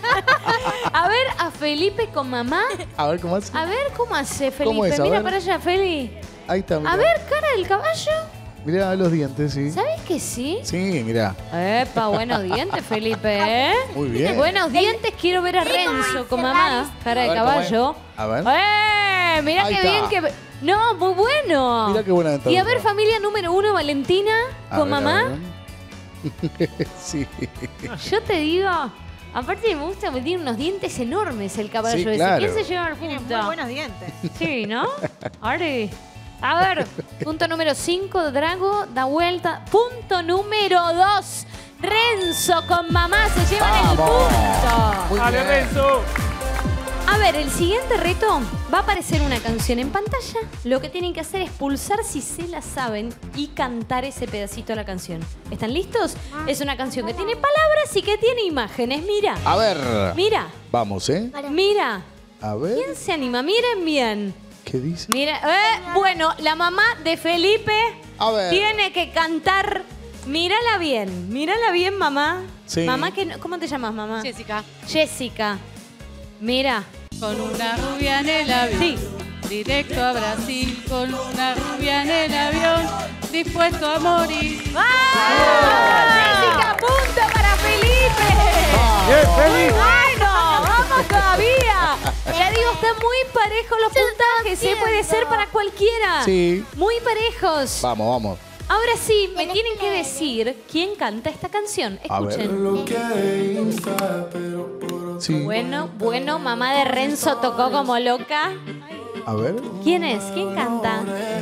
Speaker 1: A ver, a Felipe con mamá.
Speaker 2: A ver cómo hace.
Speaker 1: A ver cómo hace Felipe.
Speaker 2: ¿Cómo es? A
Speaker 1: Mira
Speaker 2: ver.
Speaker 1: para allá, Feli.
Speaker 2: Ahí está, mira.
Speaker 1: A ver, cara del caballo.
Speaker 2: Mirá los dientes, sí.
Speaker 1: ¿Sabes que sí?
Speaker 2: Sí, mirá.
Speaker 1: Epa, buenos dientes, Felipe, ¿eh?
Speaker 2: Muy bien.
Speaker 1: Buenos dientes, quiero ver a Renzo con mamá, cara de
Speaker 2: A ver, ¿cómo
Speaker 1: caballo.
Speaker 2: es? A ver.
Speaker 1: ¡Eh! Mirá
Speaker 2: Ahí
Speaker 1: qué
Speaker 2: está.
Speaker 1: bien que... No, muy bueno.
Speaker 2: Mirá qué buena dentadura.
Speaker 1: Y a ver, familia número uno, Valentina,
Speaker 2: A
Speaker 1: con
Speaker 2: ver, a
Speaker 1: mamá.
Speaker 2: ver. Sí.
Speaker 1: Yo te digo, aparte me gusta, me tiene unos dientes enormes el caballo
Speaker 2: Sí,
Speaker 1: ese.
Speaker 2: claro.
Speaker 1: ¿Quién se lleva el
Speaker 6: Tiene
Speaker 1: punto?
Speaker 6: muy buenos dientes.
Speaker 1: Sí, ¿no? Ari. A ver, punto número cinco, Drago, da vuelta. Punto número dos, Renzo con mamá se llevan el
Speaker 2: Vamos.
Speaker 1: punto.
Speaker 2: Muy
Speaker 5: Dale,
Speaker 2: bien.
Speaker 5: Renzo.
Speaker 1: A ver, el siguiente reto va a aparecer una canción en pantalla. Lo que tienen que hacer es pulsar si se la saben y cantar ese pedacito de la canción. ¿Están listos? Es una canción que tiene palabras y que tiene imágenes. Mira,
Speaker 2: A ver.
Speaker 1: mira,
Speaker 2: Vamos, ¿eh?
Speaker 1: mira.
Speaker 2: A ver.
Speaker 1: ¿Quién se anima? Miren bien.
Speaker 2: ¿Qué dice?
Speaker 1: Mira, eh, bueno, la mamá de Felipe
Speaker 2: A ver.
Speaker 1: tiene que cantar. Mírala bien, mírala bien, mamá.
Speaker 2: Sí.
Speaker 1: Mamá, que no- ¿cómo te llamas, mamá?
Speaker 9: Jessica.
Speaker 1: Jessica. Mira.
Speaker 9: Con una rubia en el avión.
Speaker 1: Sí.
Speaker 9: Directo a Brasil. Con una rubia en el avión. Dispuesto a morir.
Speaker 1: ¡Vamos! Jessica, punto para Felipe.
Speaker 5: Bien, Feli.
Speaker 1: Bueno, vamos todavía. Ya digo, están muy parejos los puntajes, ¿eh? Puede ser para cualquiera.
Speaker 2: Sí.
Speaker 1: Muy parejos.
Speaker 2: Vamos, vamos.
Speaker 1: Ahora sí, me tienen que decir quién canta esta canción.
Speaker 2: A ver.
Speaker 1: Escuchen.
Speaker 2: Sí.
Speaker 1: Bueno, bueno, mamá de Renzo tocó como loca.
Speaker 2: A ver.
Speaker 1: ¿Quién es? ¿Quién canta?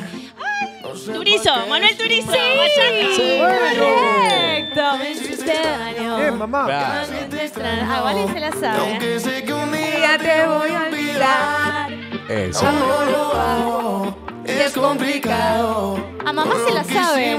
Speaker 8: Turizo, Manuel Turizo.
Speaker 2: Sí.
Speaker 1: Correcto.
Speaker 5: Bien, mamá.
Speaker 1: Ah, vale, se la sabe. Ya te voy a olvidar.
Speaker 2: Eso.
Speaker 1: Es complicado. A mamá se la sabe.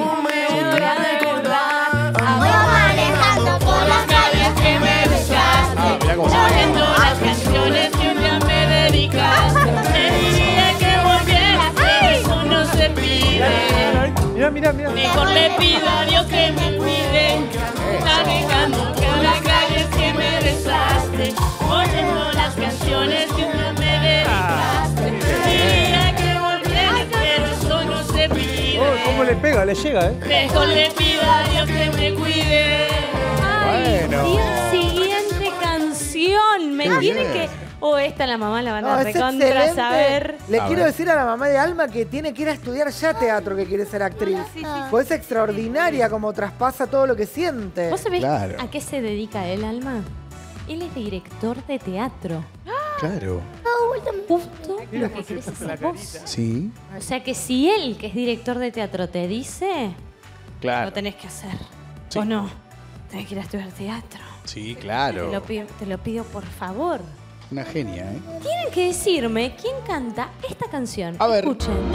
Speaker 3: Voy manejando por las calles que me besaste.
Speaker 2: Ah, mirá cómo se llama.
Speaker 8: Oyendo las canciones que un día me dedicaste. Te diría que volvieras, pero eso no se pide.
Speaker 5: Mira, mira, mira.
Speaker 8: Mejor le pido a Dios que me cuide. Navegando por las calles que me besaste. Oyendo las canciones que un día me dedicaste. Te diría que volvieras, pero eso no se pide.
Speaker 5: Oh, ¿cómo le pega? Le llega, ¿eh?
Speaker 8: Mejor le pido a Dios que me cuide.
Speaker 2: Bueno.
Speaker 1: Y la siguiente canción. Me
Speaker 2: Qué
Speaker 1: tienen
Speaker 2: bien.
Speaker 1: que. Oh, esta la mamá la van
Speaker 4: No,
Speaker 1: a
Speaker 4: es
Speaker 1: recontra
Speaker 4: excelente.
Speaker 1: saber.
Speaker 4: Le
Speaker 2: A
Speaker 4: quiero
Speaker 2: ver.
Speaker 4: decir a la mamá de Alma que tiene que ir a estudiar ya teatro, que quiere ser actriz. Pues es extraordinaria como traspasa todo lo que siente.
Speaker 1: ¿Vos sabés
Speaker 2: Claro.
Speaker 1: a qué se dedica él, Alma? Él es director de teatro.
Speaker 2: Claro.
Speaker 1: Justo
Speaker 5: Mira
Speaker 1: lo que
Speaker 5: cómo se
Speaker 1: querés
Speaker 5: puso la
Speaker 1: hacer vos.
Speaker 5: carita.
Speaker 2: Sí.
Speaker 1: O sea que si él, que es director de teatro, te dice,
Speaker 2: Claro.
Speaker 1: lo tenés que hacer.
Speaker 2: Sí.
Speaker 1: ¿O no? Tenés que ir a estudiar teatro.
Speaker 2: Sí,
Speaker 1: Te
Speaker 2: claro.
Speaker 1: lo pido, te lo pido por favor.
Speaker 2: Una genia, ¿eh?
Speaker 1: Tienen que decirme quién canta esta canción.
Speaker 2: A ver.
Speaker 1: Escuchen.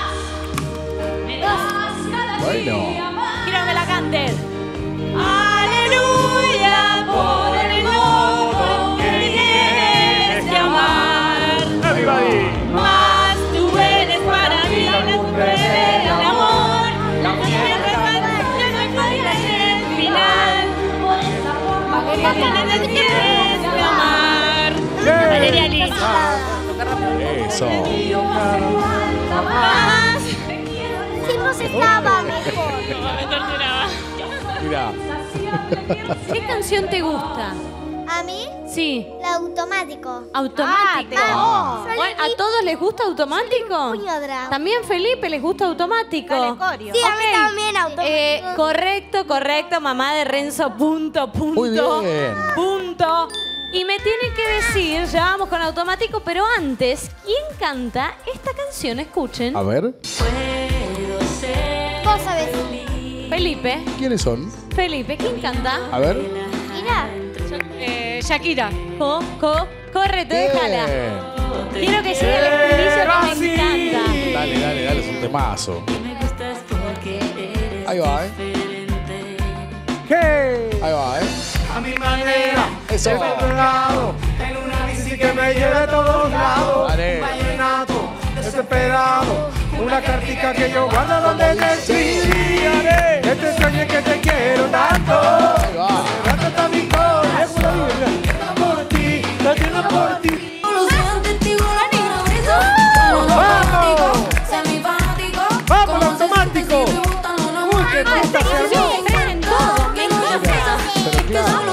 Speaker 2: Bueno.
Speaker 1: Quiero que me la canten. Aleluya por el modo que tienes que amar.
Speaker 5: Everybody.
Speaker 8: Más tú eres para mí la cumbre del amor. La tierra ya no hay en el final. Porque me tienes que amar. Valeria Liz.
Speaker 2: Eso.
Speaker 8: Más.
Speaker 3: Si vos estaba mejor.
Speaker 8: Me torturaba.
Speaker 2: Mira.
Speaker 1: ¿Qué canción te gusta?
Speaker 3: A mí,
Speaker 1: Sí.
Speaker 3: la automático.
Speaker 1: Automático.
Speaker 2: Ah.
Speaker 1: Bueno, ¿a todos les gusta automático?
Speaker 3: Puño drama.
Speaker 1: También Felipe les gusta automático.
Speaker 6: Dale, Corio.
Speaker 3: Sí, a mí
Speaker 1: Ok.
Speaker 3: también automático.
Speaker 1: Eh, correcto, correcto, mamá de Renzo, punto, punto.
Speaker 2: Muy bien.
Speaker 1: Punto. Y me tienen que decir, ya vamos con automático, pero antes, ¿quién canta esta canción? Escuchen.
Speaker 2: A ver.
Speaker 3: Vos sabés.
Speaker 1: Felipe,
Speaker 2: ¿Quiénes son?
Speaker 1: Felipe, ¿quién canta?
Speaker 2: A ver.
Speaker 3: Mira,
Speaker 9: Eh, Shakira.
Speaker 1: Co, co, correcto,
Speaker 2: Bien.
Speaker 1: déjala. Quiero que siga el estribillo que me encanta.
Speaker 2: Dale, dale, dale, es un temazo. Ahí va, ¿eh?
Speaker 5: ¿Qué?
Speaker 2: Ahí va, ¿eh?
Speaker 4: A mi manera,
Speaker 2: Eso.
Speaker 4: lado, en una bici que me lleve a todos lados.
Speaker 2: Dale.
Speaker 4: Vallenato, desesperado, una cartica que yo guardo donde te escribí. Que te extrañe que te quiero tanto.
Speaker 2: Ahí va.
Speaker 4: Rato está mi corazón, por ti, lo lleno por ti. ¡Vamos! ¡Vamos, automático! ¡Uy, qué
Speaker 1: Ah, esta
Speaker 4: puta se
Speaker 1: canción
Speaker 4: armó!
Speaker 1: que creen todo. Me encanta.
Speaker 2: Pero claro.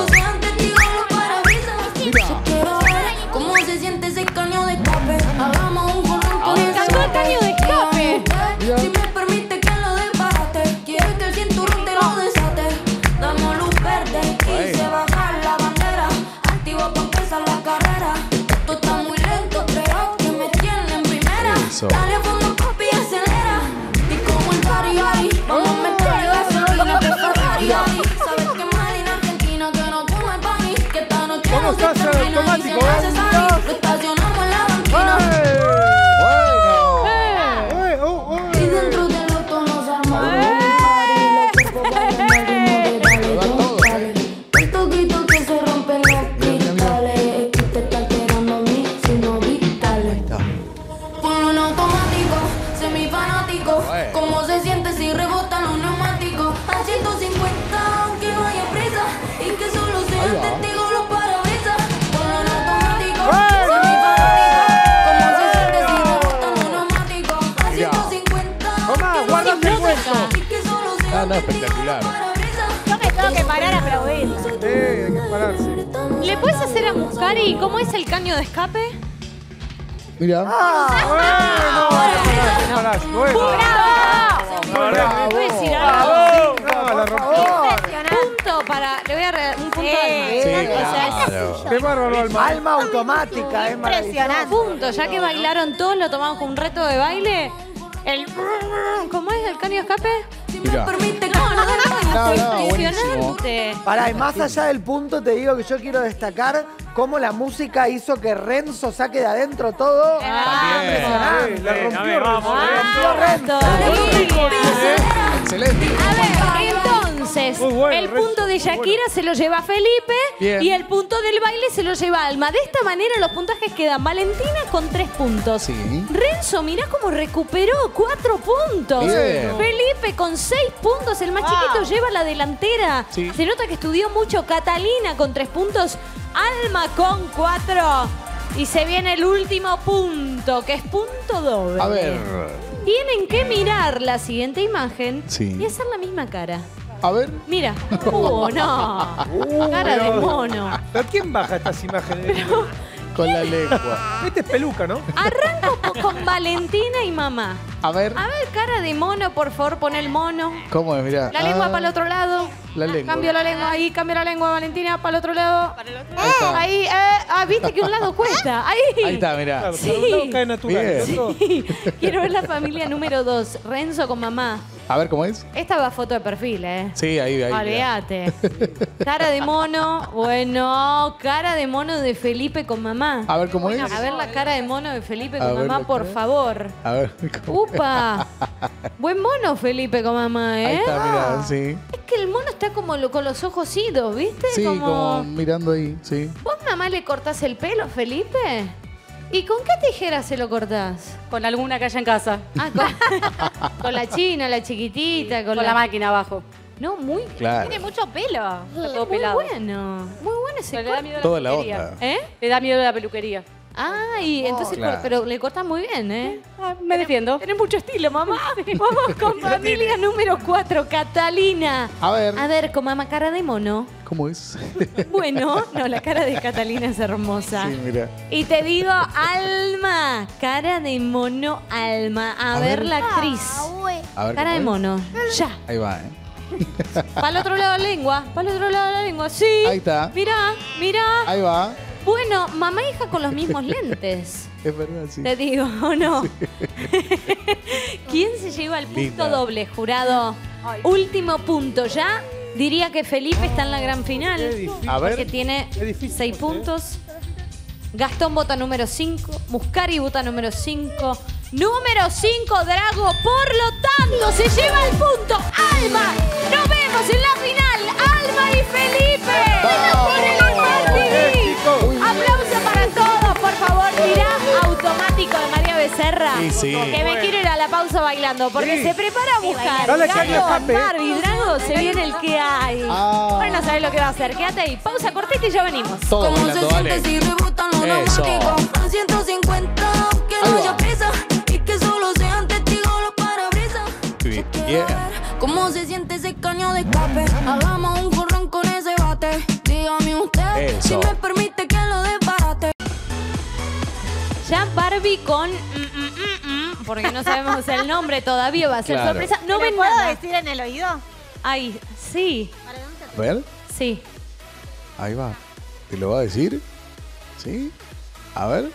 Speaker 2: Mira.
Speaker 8: ¿Cómo se siente ese caño de escape? Hagamos un conjunto
Speaker 1: Me encantó el caño de escape.
Speaker 8: Si me permite que lo desbarate, quiero que el cinturón te lo desate. Damos luz verde, quise bajar la bandera. Activo pa' empezar la carrera. Esto está muy lento, creo que me tiene en primera.
Speaker 2: Eso.
Speaker 8: Dale a fondo, papi, acelera. Y como el party ahí, vamos a meterle gasolina de Ferrari ahí. Sabes que Mali en Argentina que no come pa' mí. Que esta noche
Speaker 4: ¿Cómo
Speaker 8: no se
Speaker 4: estás, el
Speaker 8: termina y se
Speaker 4: automático,
Speaker 8: me
Speaker 4: eh?
Speaker 8: hace salir. Lo estacionamos en la banquina.
Speaker 2: Bueno.
Speaker 4: ¡Uy, uy,
Speaker 8: Y
Speaker 4: uy!
Speaker 8: dentro del auto nos armamos un party. Los cuerpos bailan al ritmo de dale,
Speaker 2: Lo dan todo,
Speaker 8: dale. Un toquito que se rompen los cristales. Es que te está alterando mis signos vitales. Ponlo en automático, semifanático.
Speaker 2: Bueno.
Speaker 8: ¿Cómo se siente si rebotan los neumáticos? A ciento cincuenta, aunque no haya prisa. Y que solo
Speaker 2: Ahí
Speaker 8: sean
Speaker 2: va.
Speaker 8: testigos los parabrisas. Ponlo en automático,
Speaker 4: ¡Bueno!
Speaker 8: semifanático. ¿Cómo se siente si rebotan los neumáticos? A
Speaker 2: Mira.
Speaker 8: ciento cincuenta,
Speaker 4: Tomá,
Speaker 8: aunque no
Speaker 4: guárdate
Speaker 8: haya
Speaker 4: el
Speaker 8: prisa.
Speaker 4: cuento.
Speaker 8: Y que solo sean
Speaker 2: Ah, no,
Speaker 8: testigos
Speaker 2: espectacular.
Speaker 8: los parabrisas.
Speaker 6: Yo me tengo que parar a aplaudir.
Speaker 4: Sí, hay que pararse.
Speaker 1: ¿Le puedes hacer a Muscari cómo es el caño de escape?
Speaker 2: Mira.
Speaker 4: Bueno, parás, bueno.
Speaker 1: ¡Bravo! ¿Puedo decir algo?
Speaker 4: ¡Bravo!
Speaker 5: No, la rompió.
Speaker 1: Punto para. Le voy a regalar un punto
Speaker 6: Sí.
Speaker 1: de
Speaker 2: Sí,
Speaker 1: Alma. O sea, es-
Speaker 2: claro.
Speaker 5: Qué bárbaro, Alma.
Speaker 4: Alma automática, es maravilloso.
Speaker 6: Impresionante.
Speaker 1: punto. Ya que bailaron todos, lo tomamos como un reto de baile. El. ¿Cómo es el caño de escape?
Speaker 2: Mira.
Speaker 8: Permite que
Speaker 1: No, no, no,
Speaker 2: No,
Speaker 1: es
Speaker 2: no,
Speaker 1: impresionante.
Speaker 4: Pará, y más allá del punto, te digo que yo quiero destacar cómo la música hizo que Renzo saque de adentro todo.
Speaker 2: También.
Speaker 4: Impresionante.
Speaker 5: Sí, la rompió.
Speaker 10: vamos,
Speaker 4: rompió
Speaker 1: Ah,
Speaker 2: Excelente.
Speaker 1: A ver, entonces,
Speaker 5: Muy bueno,
Speaker 1: el
Speaker 5: Renzo,
Speaker 1: punto de
Speaker 5: muy
Speaker 1: Shakira se lo lleva Felipe
Speaker 2: Bien.
Speaker 1: y el punto del baile se lo lleva Alma. De esta manera los puntajes quedan Valentina con tres puntos.
Speaker 2: Sí.
Speaker 1: Renzo, mirá cómo recuperó cuatro puntos.
Speaker 2: Bien.
Speaker 1: Felipe con seis puntos, el más
Speaker 6: Wow.
Speaker 1: chiquito lleva la delantera.
Speaker 2: Sí.
Speaker 1: Se nota que estudió mucho. Catalina con tres puntos, Alma con cuatro. Y se viene el último punto, que es punto doble.
Speaker 2: A ver.
Speaker 1: Tienen que mirar la siguiente imagen
Speaker 2: Sí.
Speaker 1: y hacer la misma cara.
Speaker 2: A ver.
Speaker 1: Mira. ¡Uh, no! Cara de mono.
Speaker 5: ¿Pero quién baja estas imágenes?
Speaker 2: Con la lengua.
Speaker 5: Este es peluca, ¿no?
Speaker 1: Arranco po- con Valentina y mamá.
Speaker 2: A ver.
Speaker 1: A ver, cara de mono, por favor, pon el mono.
Speaker 2: ¿Cómo es? Mira.
Speaker 1: La lengua
Speaker 2: Ah,
Speaker 1: para el otro lado.
Speaker 2: La lengua.
Speaker 1: Cambio la lengua ahí, cambio la lengua, Valentina, para el otro lado.
Speaker 2: Ahí está.
Speaker 1: Ahí, eh, ah, viste que un lado cuesta. Ahí.
Speaker 2: Ahí está, mira.
Speaker 5: Claro,
Speaker 1: Sí.
Speaker 5: pero un lado cae natural.
Speaker 2: Bien.
Speaker 5: el otro-
Speaker 1: Sí. Quiero ver la familia número dos. Renzo con mamá.
Speaker 2: A ver cómo es.
Speaker 1: Esta va foto de perfil, ¿eh?
Speaker 2: Sí, ahí, ahí. mira.
Speaker 1: Olvídate. Cara de mono. Bueno, cara de mono de Felipe con mamá.
Speaker 2: A ver cómo es.
Speaker 1: A ver la cara de mono de Felipe
Speaker 2: A
Speaker 1: con
Speaker 2: ver
Speaker 1: mamá,
Speaker 2: la
Speaker 1: por
Speaker 2: cara.
Speaker 1: favor.
Speaker 2: A ver. ¿cómo?
Speaker 1: ¡Upa! Buen mono Felipe con mamá, ¿eh?
Speaker 2: Ahí está, mira, sí.
Speaker 1: Es que el mono está como lo- con los ojos idos, ¿viste?
Speaker 2: Sí, como mirando ahí, sí.
Speaker 1: ¿Vos mamá le cortás el pelo, Felipe? ¿Y con qué tijera se lo cortás?
Speaker 9: Con alguna que haya en casa.
Speaker 1: Ah, con, con la china, la chiquitita, con,
Speaker 9: Con la máquina abajo.
Speaker 1: No, muy,
Speaker 2: Claro.
Speaker 6: Tiene mucho pelo.
Speaker 9: Está todo
Speaker 1: muy
Speaker 9: pelado.
Speaker 1: bueno. Muy bueno ese
Speaker 9: Pero le da
Speaker 1: corte.
Speaker 9: miedo a la
Speaker 2: Toda la
Speaker 9: peluquería.
Speaker 2: onda.
Speaker 1: ¿Eh?
Speaker 9: Le da miedo a la peluquería.
Speaker 1: Ah, y entonces,
Speaker 2: Claro.
Speaker 1: pero le cortas muy bien, ¿eh?
Speaker 9: Ah, me defiendo.
Speaker 1: Tenés mucho estilo, mamá. Vamos con familia número cuatro, Catalina.
Speaker 2: A ver.
Speaker 1: A ver, con mamá, cara de mono.
Speaker 2: ¿Cómo es?
Speaker 1: Bueno, no, la cara de Catalina es hermosa.
Speaker 2: Sí, mira.
Speaker 1: Y te digo, Alma, cara de mono, Alma. A,
Speaker 2: A
Speaker 1: ver,
Speaker 2: ver.
Speaker 1: la actriz.
Speaker 3: Ah, güey.
Speaker 2: A ver.
Speaker 1: Cara de
Speaker 2: ¿cómo es?
Speaker 1: mono. Ya.
Speaker 2: Ahí va, ¿eh?
Speaker 1: Para el otro lado la lengua. Para el otro lado la lengua. Sí.
Speaker 2: Ahí está.
Speaker 1: Mirá, mirá.
Speaker 2: Ahí va.
Speaker 1: Bueno, mamá e hija con los mismos lentes.
Speaker 2: Es verdad, sí.
Speaker 1: Te digo, ¿o no? ¿Quién se lleva el punto
Speaker 2: Linda.
Speaker 1: doble, jurado? Último punto ya. Diría que Felipe está en la gran final.
Speaker 5: Qué difícil.
Speaker 2: A ver.
Speaker 1: Porque tiene
Speaker 5: Es difícil,
Speaker 1: seis
Speaker 5: José.
Speaker 1: puntos. Gastón vota número cinco. Muscari vota número cinco. Número cinco, Drago. Por lo tanto, se lleva el punto. Alma. Nos vemos en la final. Alma y Felipe. Por el Smart T V. Aplauso para todos, por favor. Mirá automático de María Becerra.
Speaker 2: Sí, sí.
Speaker 1: Que me quiero ir a la pausa bailando. Porque
Speaker 5: Sí.
Speaker 1: se prepara a buscar.
Speaker 5: Dale, que hay
Speaker 1: Drago,
Speaker 5: escape.
Speaker 1: Barbie, Drago, se viene el que hay.
Speaker 2: Ah.
Speaker 1: Bueno, no sabés lo que va a hacer. Quédate ahí. Pausa cortita y ya venimos.
Speaker 2: Todo bailando, dale. Eso.
Speaker 10: ciento cincuenta, que
Speaker 2: Ahí
Speaker 10: no
Speaker 2: va.
Speaker 10: haya prisa y que solo sean testigos los parabrisas.
Speaker 2: Yeah.
Speaker 10: ¿Cómo se siente ese caño de escape? Hagamos un corrón con ese bate. Dígame usted
Speaker 2: Eso.
Speaker 10: si me permite que lo desbarate.
Speaker 1: Ya Barbie con... mm, mm, mm, mm, porque no sabemos el nombre todavía, va a ser
Speaker 2: Claro.
Speaker 1: sorpresa. No
Speaker 6: ¿No me
Speaker 1: ven
Speaker 6: puedo
Speaker 1: nada.
Speaker 6: decir en el oído?
Speaker 1: Ay, sí,
Speaker 2: A ver.
Speaker 1: sí.
Speaker 2: Ahí va. ¿Te lo va a decir? ¿Sí? A ver.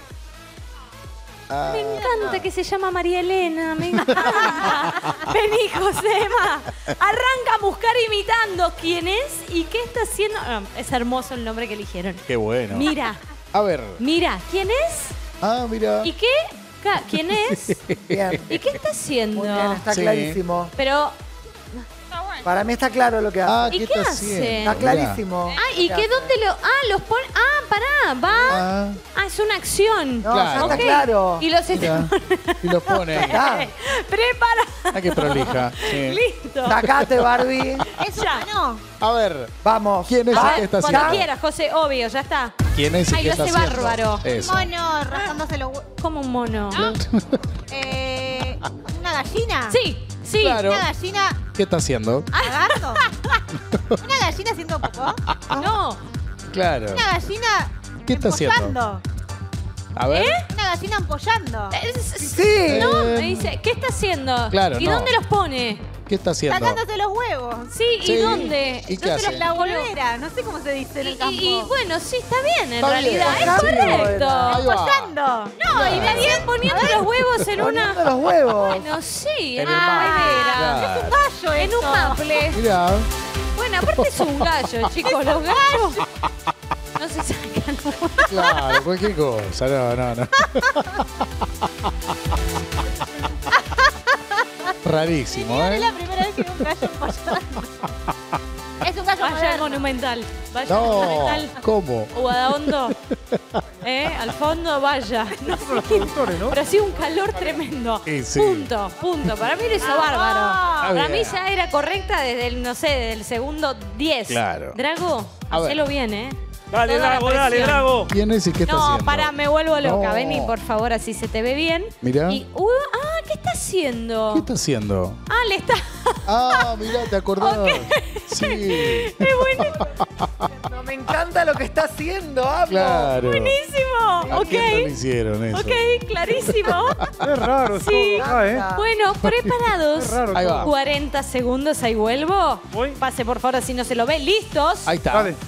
Speaker 2: Ah,
Speaker 1: Me encanta que se llama María Elena, me encanta. Vení, Josema. Arranca a buscar imitando quién es y qué está haciendo. Ah, es hermoso el nombre que eligieron.
Speaker 2: qué bueno.
Speaker 1: Mira,
Speaker 2: A ver.
Speaker 1: mira, ¿quién es?
Speaker 2: Ah, mira.
Speaker 1: ¿Y qué? Ca- ¿Quién es?
Speaker 11: Bien.
Speaker 1: ¿Y qué está haciendo?
Speaker 11: Muy bien, está
Speaker 2: Sí.
Speaker 11: clarísimo.
Speaker 1: Pero,
Speaker 11: Para mí está claro lo que hace.
Speaker 2: Ah,
Speaker 1: ¿y
Speaker 2: ¿qué
Speaker 1: qué
Speaker 2: está
Speaker 1: hace?
Speaker 2: haciendo?
Speaker 11: Está
Speaker 2: Mirá.
Speaker 11: clarísimo.
Speaker 1: ah, ¿y qué dónde lo...? Ah, los pone... Ah, pará, va...
Speaker 2: Ah,
Speaker 1: Ah, es una acción.
Speaker 11: No,
Speaker 2: Claro.
Speaker 11: ya está
Speaker 1: Ok.
Speaker 11: claro.
Speaker 1: Y los
Speaker 2: mira. Y lo pone ahí.
Speaker 11: Ah,
Speaker 1: Prepara.
Speaker 2: Ah, qué prolija. Sí.
Speaker 1: Listo.
Speaker 11: sacate, Barbie.
Speaker 6: Eso
Speaker 1: Ya.
Speaker 6: no.
Speaker 2: A ver.
Speaker 11: Vamos.
Speaker 2: ¿Quién es
Speaker 1: A
Speaker 2: el
Speaker 1: ver,
Speaker 2: que está
Speaker 1: cuando
Speaker 2: haciendo?
Speaker 1: quieras, José, obvio, ya está.
Speaker 2: ¿Quién es el
Speaker 1: Ay,
Speaker 2: que
Speaker 1: lo
Speaker 2: está
Speaker 1: hace
Speaker 2: haciendo?
Speaker 1: bárbaro.
Speaker 2: Eso.
Speaker 6: Mono rascándose los hue-
Speaker 1: Como un mono.
Speaker 6: Eh, ¿Una gallina?
Speaker 1: Sí, sí.
Speaker 2: Claro.
Speaker 6: ¿Una gallina
Speaker 2: ¿Qué está haciendo?
Speaker 6: lagarto? ¿Una gallina haciendo popó?
Speaker 1: No.
Speaker 2: Claro.
Speaker 6: ¿Una gallina
Speaker 2: ¿Qué está haciendo?
Speaker 6: empollando?
Speaker 2: A ver.
Speaker 6: ¿Una gallina empollando?
Speaker 1: Es-
Speaker 11: Sí.
Speaker 1: No,
Speaker 2: Eh,
Speaker 1: me dice, ¿qué está haciendo?
Speaker 2: Claro,
Speaker 1: ¿Y
Speaker 2: no.
Speaker 1: dónde los pone?
Speaker 2: ¿Qué está haciendo?
Speaker 6: Sacándose los huevos.
Speaker 1: Sí, ¿y
Speaker 2: Sí.
Speaker 1: dónde?
Speaker 2: ¿Y qué
Speaker 1: ¿Dónde
Speaker 2: hace?
Speaker 1: los-
Speaker 6: La bolera, no sé cómo se dice en
Speaker 1: Y,
Speaker 6: el campo.
Speaker 1: y- y bueno, sí, está bien en
Speaker 2: Está
Speaker 1: realidad.
Speaker 2: bien.
Speaker 1: Es
Speaker 11: Sí,
Speaker 1: correcto.
Speaker 2: Ahí va.
Speaker 6: Empollando.
Speaker 1: No, y me bien poniendo los huevos en
Speaker 11: Poniendo
Speaker 1: una...
Speaker 11: los huevos.
Speaker 1: Bueno, sí,
Speaker 2: En
Speaker 1: en
Speaker 2: el
Speaker 1: una
Speaker 2: maple.
Speaker 1: madera.
Speaker 2: Claro.
Speaker 1: Es un gallo, en un maple.
Speaker 2: Mirá.
Speaker 1: Bueno, aparte es un gallo, chicos. Los gallos no se sacan.
Speaker 2: Claro, cualquier cosa. No, no, no. Rarísimo,
Speaker 6: Es
Speaker 2: ¿eh?
Speaker 6: la primera vez que veo un gallo empollando. Es un gallo
Speaker 1: Vaya
Speaker 6: moderno.
Speaker 1: monumental. Vaya
Speaker 2: No,
Speaker 1: monumental.
Speaker 2: ¿cómo?
Speaker 1: Guadaondo. ¿Eh? Al fondo, vaya. No sé
Speaker 5: Los
Speaker 1: qué-
Speaker 5: productores, ¿no?
Speaker 1: Pero ha sido un calor tremendo.
Speaker 2: Sí, sí.
Speaker 1: Punto, punto. Para mí lo hizo bárbaro. Para
Speaker 2: bien.
Speaker 1: mí ya era correcta desde el, no sé, desde el segundo diez.
Speaker 2: Claro.
Speaker 1: Drago,
Speaker 2: A ver.
Speaker 1: hacelo bien, ¿eh?
Speaker 5: Dale,
Speaker 1: Toda la
Speaker 5: Drago, dale,
Speaker 1: presión.
Speaker 5: Drago.
Speaker 2: ¿Quién es y qué está
Speaker 1: No,
Speaker 2: haciendo?
Speaker 1: para, me vuelvo loca.
Speaker 2: No.
Speaker 1: Vení, por favor, así se te ve bien.
Speaker 2: Mirá.
Speaker 1: Y, uh, ah, ¿qué está haciendo?
Speaker 2: ¿Qué está haciendo?
Speaker 1: Ah, le está...
Speaker 2: Ah, mirá, ¿te acordás? Sí.
Speaker 1: Es buenísimo.
Speaker 11: No, me encanta lo que está haciendo, amo.
Speaker 2: Claro.
Speaker 1: Buenísimo.
Speaker 2: ¿A quién no le
Speaker 1: Ok.
Speaker 2: hicieron eso?
Speaker 1: Ok, clarísimo.
Speaker 5: Es raro
Speaker 1: Sí.
Speaker 5: todo acá, ¿eh?
Speaker 1: Bueno, preparados.
Speaker 5: Es raro
Speaker 2: Ahí
Speaker 5: todo.
Speaker 2: va.
Speaker 1: cuarenta segundos, ahí vuelvo.
Speaker 5: Voy.
Speaker 1: Pase por favor si no se lo ve. ¿Listos?
Speaker 2: Ahí está.
Speaker 5: Dale.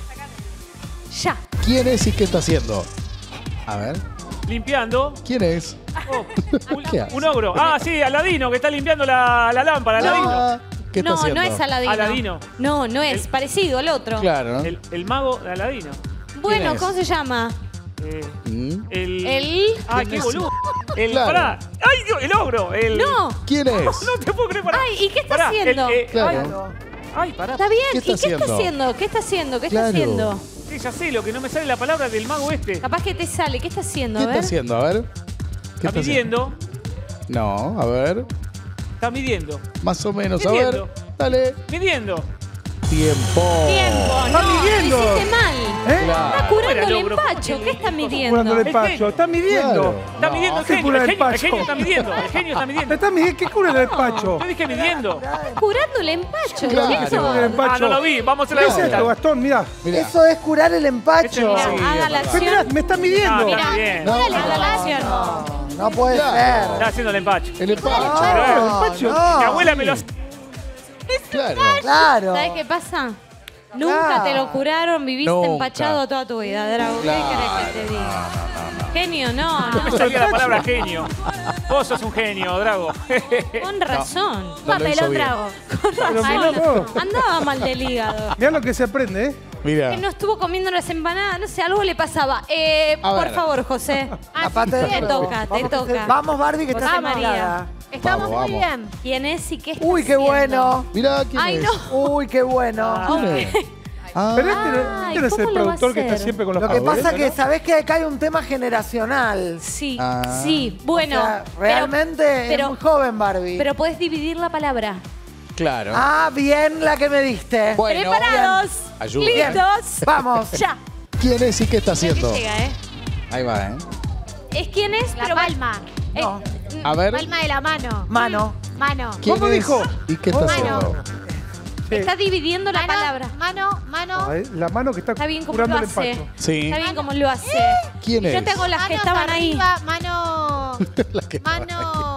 Speaker 1: Ya.
Speaker 2: ¿Quién es y qué está haciendo? A ver.
Speaker 12: Limpiando.
Speaker 2: ¿Quién es?
Speaker 12: Oh, un,
Speaker 2: ¿Qué hace?
Speaker 12: un ogro. Ah, sí, Aladino, que está limpiando la, la lámpara. Aladino.
Speaker 2: Ah, ¿Qué está
Speaker 1: No,
Speaker 2: haciendo?
Speaker 1: no es Aladino.
Speaker 12: Aladino.
Speaker 1: No, no es.
Speaker 12: El-
Speaker 1: Parecido al otro.
Speaker 2: Claro, ¿no?
Speaker 12: El, el mago de Aladino.
Speaker 1: Bueno,
Speaker 2: es?
Speaker 1: ¿cómo se llama?
Speaker 12: Eh,
Speaker 2: Mm.
Speaker 12: el.
Speaker 1: El...
Speaker 12: Ay,
Speaker 2: ¿Quién
Speaker 12: qué
Speaker 2: es?
Speaker 12: boludo. El.
Speaker 2: Claro.
Speaker 12: Pará. Ay, Dios, el ogro. El,
Speaker 1: No.
Speaker 2: ¿Quién es?
Speaker 12: No te puedo creer, pará.
Speaker 1: Ay, ¿y qué está
Speaker 12: Pará,
Speaker 1: haciendo?
Speaker 12: el, eh,
Speaker 2: Claro.
Speaker 12: Ay, pará.
Speaker 1: Está bien.
Speaker 2: ¿Qué está
Speaker 1: ¿Y qué está
Speaker 2: haciendo?
Speaker 1: haciendo? ¿Qué está haciendo? ¿Qué
Speaker 2: Claro.
Speaker 1: está haciendo?
Speaker 12: Sí, ya sé, lo que no me sale la palabra del mago este.
Speaker 1: Capaz que te sale. ¿Qué está haciendo?
Speaker 2: ¿Qué
Speaker 1: A ver.
Speaker 2: está haciendo? A ver. ¿Qué
Speaker 12: Está midiendo.
Speaker 2: haciendo? No, a ver.
Speaker 12: Está midiendo.
Speaker 2: Más o menos, a
Speaker 12: Midiendo.
Speaker 2: ver. Dale.
Speaker 12: Midiendo.
Speaker 2: Tiempo.
Speaker 1: Tiempo.
Speaker 5: Está
Speaker 1: No,
Speaker 5: midiendo.
Speaker 1: lo hiciste mal.
Speaker 5: ¿Eh?
Speaker 2: Claro.
Speaker 1: Está curando
Speaker 12: Fuera,
Speaker 1: el
Speaker 12: logro.
Speaker 1: empacho. ¿Qué está midiendo?
Speaker 5: Curando el
Speaker 12: Es
Speaker 5: empacho.
Speaker 12: que-
Speaker 5: Está midiendo.
Speaker 2: Claro.
Speaker 12: Está
Speaker 2: No.
Speaker 12: midiendo el
Speaker 5: ¿Qué
Speaker 12: genio.
Speaker 5: cura
Speaker 12: El
Speaker 5: el
Speaker 12: genio, el
Speaker 5: pacho?
Speaker 12: genio está midiendo. El genio está midiendo.
Speaker 5: Está midiendo. ¿Qué cura el empacho?
Speaker 12: Yo dije midiendo.
Speaker 1: Curando el empacho.
Speaker 2: Claro.
Speaker 1: ¿Qué es eso?
Speaker 5: Cura el empacho.
Speaker 12: Ah, no lo vi. Vamos a la
Speaker 5: ¿Qué es
Speaker 12: vuelta.
Speaker 5: esto, Gastón? Mirá.
Speaker 2: Mirá.
Speaker 11: Eso es curar el empacho.
Speaker 12: Mirá,
Speaker 2: Sí,
Speaker 1: Haga
Speaker 2: es
Speaker 1: la
Speaker 2: verdad.
Speaker 5: Sí, mirá,
Speaker 1: acción.
Speaker 5: me está midiendo.
Speaker 12: Ah,
Speaker 1: Mirá.
Speaker 12: está bien.
Speaker 2: No.
Speaker 1: Haga la acción.
Speaker 11: No, no puede
Speaker 2: Claro.
Speaker 11: ser.
Speaker 12: Está haciendo el empacho.
Speaker 2: El empacho.
Speaker 11: No,
Speaker 5: empacho.
Speaker 11: no.
Speaker 12: Mi abuela me lo hace.
Speaker 2: Claro.
Speaker 11: Claro.
Speaker 1: ¿Sabes qué pasa? Nunca
Speaker 11: Claro.
Speaker 1: te lo curaron, viviste
Speaker 2: Nunca.
Speaker 1: empachado toda tu vida, Drago. ¿Qué
Speaker 2: Claro.
Speaker 1: querés que te diga? Genio, no,
Speaker 12: No me
Speaker 1: no.
Speaker 12: salía la palabra genio. Vos sos un genio, Drago.
Speaker 1: Con razón.
Speaker 2: No lo
Speaker 6: Papelón
Speaker 2: hizo bien.
Speaker 6: Drago.
Speaker 1: Con
Speaker 5: Pero
Speaker 1: razón.
Speaker 5: mirá vos.
Speaker 1: Andaba mal del hígado.
Speaker 5: Mirá lo que se aprende, ¿eh?
Speaker 2: Mira.
Speaker 1: Que no estuvo comiendo las empanadas, no sé, algo le pasaba. Eh,
Speaker 2: A
Speaker 1: por
Speaker 2: ver.
Speaker 1: favor, José.
Speaker 11: Aparte de
Speaker 1: Te
Speaker 11: todo.
Speaker 1: toca, te
Speaker 11: Vamos, que
Speaker 1: toca.
Speaker 11: se- Vamos, Barbie, que
Speaker 1: José
Speaker 11: estás
Speaker 1: María.
Speaker 11: enamorada.
Speaker 6: Estamos
Speaker 2: Vamos,
Speaker 6: muy
Speaker 2: vamos.
Speaker 6: bien.
Speaker 1: ¿Quién es y qué está
Speaker 11: Uy, qué
Speaker 1: haciendo?
Speaker 11: bueno.
Speaker 2: Mirá quién
Speaker 1: Ay,
Speaker 2: es.
Speaker 1: no.
Speaker 11: Uy, qué bueno.
Speaker 2: ¿Quién es? Ah,
Speaker 5: Pero este, no-
Speaker 1: Ay,
Speaker 5: este no es el
Speaker 1: ¿cómo lo va a
Speaker 5: productor que está
Speaker 1: hacer?
Speaker 5: siempre con los
Speaker 11: Lo que
Speaker 5: favoritos,
Speaker 11: pasa que,
Speaker 5: ¿no?
Speaker 11: ¿sabés que acá hay un tema generacional?
Speaker 1: Sí,
Speaker 2: Ah.
Speaker 1: sí. Bueno,
Speaker 11: O sea,
Speaker 1: pero-
Speaker 11: realmente
Speaker 1: pero,
Speaker 11: es muy joven, Barbie.
Speaker 1: pero podés dividir la palabra.
Speaker 2: claro.
Speaker 11: Ah, bien la que me diste.
Speaker 2: Bueno,
Speaker 1: ¿Preparados?
Speaker 2: Ayuda.
Speaker 1: ¿Listos?
Speaker 11: Vamos.
Speaker 1: Ya.
Speaker 2: ¿quién es y qué está
Speaker 1: Creo que
Speaker 2: haciendo?
Speaker 1: llega, ¿eh?
Speaker 2: Ahí va, ¿eh?
Speaker 1: Es quién es,
Speaker 6: La
Speaker 1: pero...
Speaker 6: palma.
Speaker 1: Eh,
Speaker 11: No.
Speaker 2: A ver,
Speaker 6: Palma de la mano.
Speaker 11: Mano.
Speaker 6: Mano.
Speaker 2: ¿quién
Speaker 5: ¿Cómo
Speaker 2: es
Speaker 5: dijo?
Speaker 2: y qué está
Speaker 6: Mano.
Speaker 2: haciendo?
Speaker 5: Sí.
Speaker 1: Está dividiendo la
Speaker 6: Mano,
Speaker 1: palabra.
Speaker 6: Mano, mano.
Speaker 5: Ay, La mano que está,
Speaker 1: Está bien como lo
Speaker 5: curando el
Speaker 1: hace.
Speaker 5: empacho.
Speaker 2: Sí.
Speaker 1: Está bien como lo hace.
Speaker 2: ¿Quién
Speaker 1: Yo
Speaker 2: es?
Speaker 1: te hago las que
Speaker 6: Manos
Speaker 1: estaban ahí.
Speaker 6: arriba, mano.
Speaker 2: La que estaba
Speaker 6: Mano.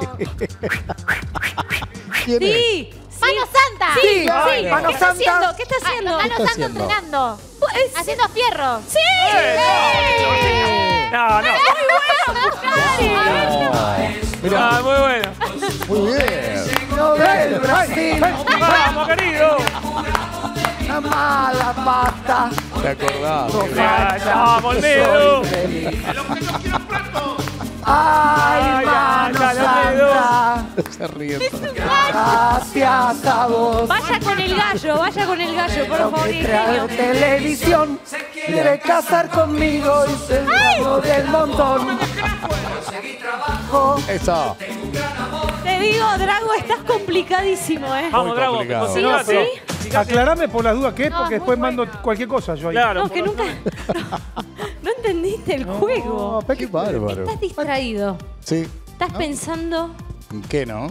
Speaker 2: ¿Quién es?
Speaker 1: Sí. sí.
Speaker 6: Mano Santa.
Speaker 1: Sí, sí.
Speaker 11: Ay,
Speaker 1: ¿Qué
Speaker 11: Mano
Speaker 1: está
Speaker 11: Santa.
Speaker 1: haciendo? ¿Qué está
Speaker 6: Ah,
Speaker 1: haciendo?
Speaker 6: Mano
Speaker 2: ¿Qué está
Speaker 6: Santa
Speaker 2: haciendo?
Speaker 6: entrenando.
Speaker 1: Es-
Speaker 6: Haciendo fierro.
Speaker 1: ¡Sí!
Speaker 12: No, no.
Speaker 2: Mirá,
Speaker 12: Ah, muy bueno.
Speaker 2: muy bien.
Speaker 11: No del Brasil.
Speaker 12: Vamos, querido.
Speaker 11: La mala pata.
Speaker 2: ¿Te acordás?
Speaker 12: Ah, Vamos, Olmedo.
Speaker 11: Ay,
Speaker 12: Ay,
Speaker 11: mano
Speaker 12: anda, Olmedo.
Speaker 11: santa.
Speaker 2: Se ríe.
Speaker 11: Gracias a vos.
Speaker 1: Vaya con el gallo, vaya con el gallo, por favor,
Speaker 11: Que trae
Speaker 1: ingenio.
Speaker 11: televisión. Quiere casar conmigo y se llamo del montón.
Speaker 2: Eso.
Speaker 1: Te digo, Drago, estás complicadísimo, ¿eh?
Speaker 12: Vamos, Drago.
Speaker 2: complicado.
Speaker 1: Sí,
Speaker 12: concentrate.
Speaker 1: sí.
Speaker 12: Fíjate.
Speaker 5: Aclarame por las dudas qué es,
Speaker 6: No,
Speaker 5: porque
Speaker 6: es
Speaker 5: después
Speaker 6: muy
Speaker 5: mando cualquier cosa yo ahí.
Speaker 12: Claro.
Speaker 1: No, que nunca... No entendiste el juego.
Speaker 5: pero
Speaker 2: Qué
Speaker 5: qué-
Speaker 2: bárbaro.
Speaker 1: Estás distraído.
Speaker 2: Sí.
Speaker 1: Estás pensando...
Speaker 2: ¿En qué no?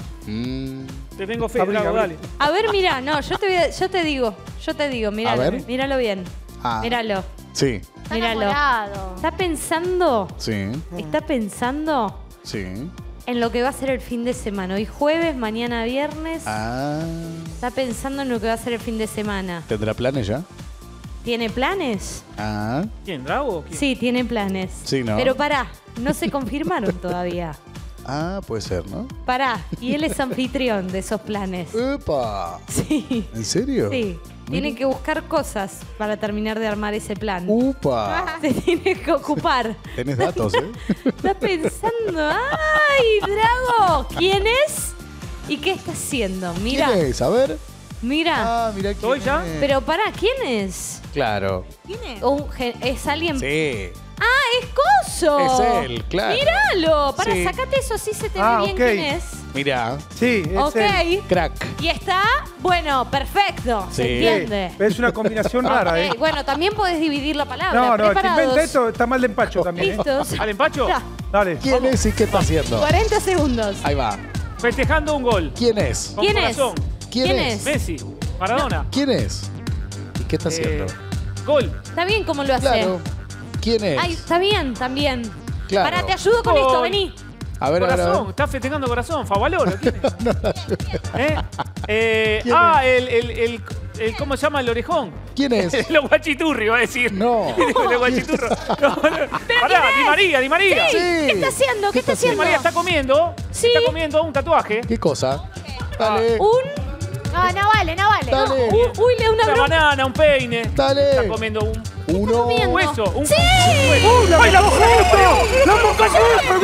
Speaker 2: Mm,
Speaker 12: Te tengo fe,
Speaker 5: Abrí,
Speaker 12: Drago,
Speaker 5: abrí.
Speaker 12: dale.
Speaker 1: A ver, mira, no, yo te, voy a- yo te digo, yo te digo, míralo,
Speaker 2: A ver.
Speaker 1: míralo bien.
Speaker 2: Ah.
Speaker 1: Míralo,
Speaker 2: sí,
Speaker 6: Está
Speaker 1: míralo.
Speaker 6: enamorado.
Speaker 1: Está pensando,
Speaker 2: sí,
Speaker 1: está pensando
Speaker 2: sí.
Speaker 1: en lo que va a ser el fin de semana. Hoy jueves, mañana viernes.
Speaker 2: Ah,
Speaker 1: Está pensando en lo que va a ser el fin de semana.
Speaker 2: ¿tendrá planes ya?
Speaker 1: ¿Tiene planes?
Speaker 2: Ah,
Speaker 12: ¿Quién, Drago? ¿Quién?
Speaker 1: Sí, tiene planes.
Speaker 2: Sí, ¿no?
Speaker 1: Pero pará, no se confirmaron todavía.
Speaker 2: ah, puede ser, ¿no?
Speaker 1: Pará, y él es anfitrión de esos planes.
Speaker 2: ¡Epa!
Speaker 1: Sí,
Speaker 2: ¿En serio?
Speaker 1: sí. Tiene que buscar cosas para terminar de armar ese plan.
Speaker 2: ¡Upa!
Speaker 1: Se tiene que ocupar.
Speaker 2: Tenés datos, ¿eh?
Speaker 1: Está pensando, ¡ay, Drago! ¿Quién es? ¿Y qué está haciendo? Mira,
Speaker 2: ¿Quién es? A ver.
Speaker 1: mira.
Speaker 2: Ah, mira quién
Speaker 12: ¿Estoy ya?
Speaker 2: es.
Speaker 1: Pero pará, ¿quién es?
Speaker 2: Claro.
Speaker 6: ¿Quién es?
Speaker 1: O un gen- ¿Es alguien?
Speaker 2: Sí.
Speaker 1: ¡Ah, es Coso!
Speaker 2: Es él, claro.
Speaker 1: ¡Míralo! Para,
Speaker 2: Sí.
Speaker 1: sacate eso, sí se te
Speaker 5: Ah,
Speaker 1: ve bien
Speaker 5: ok.
Speaker 1: quién es.
Speaker 2: Mira.
Speaker 5: Sí, es
Speaker 1: Ok.
Speaker 5: él.
Speaker 2: Crack.
Speaker 1: Y está, bueno, perfecto.
Speaker 2: Sí.
Speaker 1: ¿Se entiende?
Speaker 5: Es una combinación rara, ¿eh?
Speaker 1: Ok, bueno, también podés dividir la palabra.
Speaker 5: No, no, el que
Speaker 1: ¿Preparados?
Speaker 5: inventa esto está mal de empacho también, ¿eh?
Speaker 1: ¿Listos?
Speaker 12: ¿Al empacho?
Speaker 1: Ya,
Speaker 5: Dale.
Speaker 2: ¿Quién es y qué está haciendo?
Speaker 1: cuarenta segundos.
Speaker 2: Ahí va.
Speaker 12: Festejando un gol.
Speaker 2: ¿Quién es?
Speaker 12: Con
Speaker 1: ¿Quién es?
Speaker 12: corazón.
Speaker 2: ¿Quién,
Speaker 1: ¿Quién
Speaker 2: es?
Speaker 1: es?
Speaker 12: Messi. Maradona.
Speaker 2: ¿Quién es? ¿Y qué está haciendo?
Speaker 12: Eh, Gol.
Speaker 1: Está bien como lo hace.
Speaker 2: Claro. ¿Quién es?
Speaker 1: Ay, está bien, también.
Speaker 2: Claro.
Speaker 1: Para, te ayudo con
Speaker 12: Gol.
Speaker 1: esto, vení.
Speaker 2: A ver, a ver, a
Speaker 12: Corazón.
Speaker 2: ver.
Speaker 12: Está festejando corazón. Favaloro. ¿Quién es? ¿Eh? Eh,
Speaker 2: ¿Quién
Speaker 12: ah, el, el, el, el- ¿Cómo se llama el orejón?
Speaker 2: ¿Quién es?
Speaker 12: Los guachiturri, va a decir.
Speaker 2: No.
Speaker 12: Los guachiturros. No, no. Pará, Di María, Di María.
Speaker 1: Sí.
Speaker 2: Sí.
Speaker 1: ¿Qué está haciendo? ¿Qué, está
Speaker 12: Di
Speaker 1: haciendo?
Speaker 12: María está comiendo.
Speaker 1: Sí.
Speaker 12: Está comiendo un tatuaje.
Speaker 2: ¿Qué cosa? Dale.
Speaker 1: Un...
Speaker 6: No, no vale, no vale.
Speaker 2: Dale.
Speaker 1: u- uy, le da una
Speaker 12: Una
Speaker 1: bronca.
Speaker 12: banana, un peine. Está
Speaker 2: Dale.
Speaker 12: comiendo un,
Speaker 2: Uno.
Speaker 12: un hueso. Un
Speaker 1: ¡Sí!
Speaker 12: un hueso.
Speaker 5: ¡Uh, la
Speaker 12: ¡Ay, la
Speaker 5: mocó
Speaker 12: mujer!
Speaker 5: justo! ¡La mocó justo!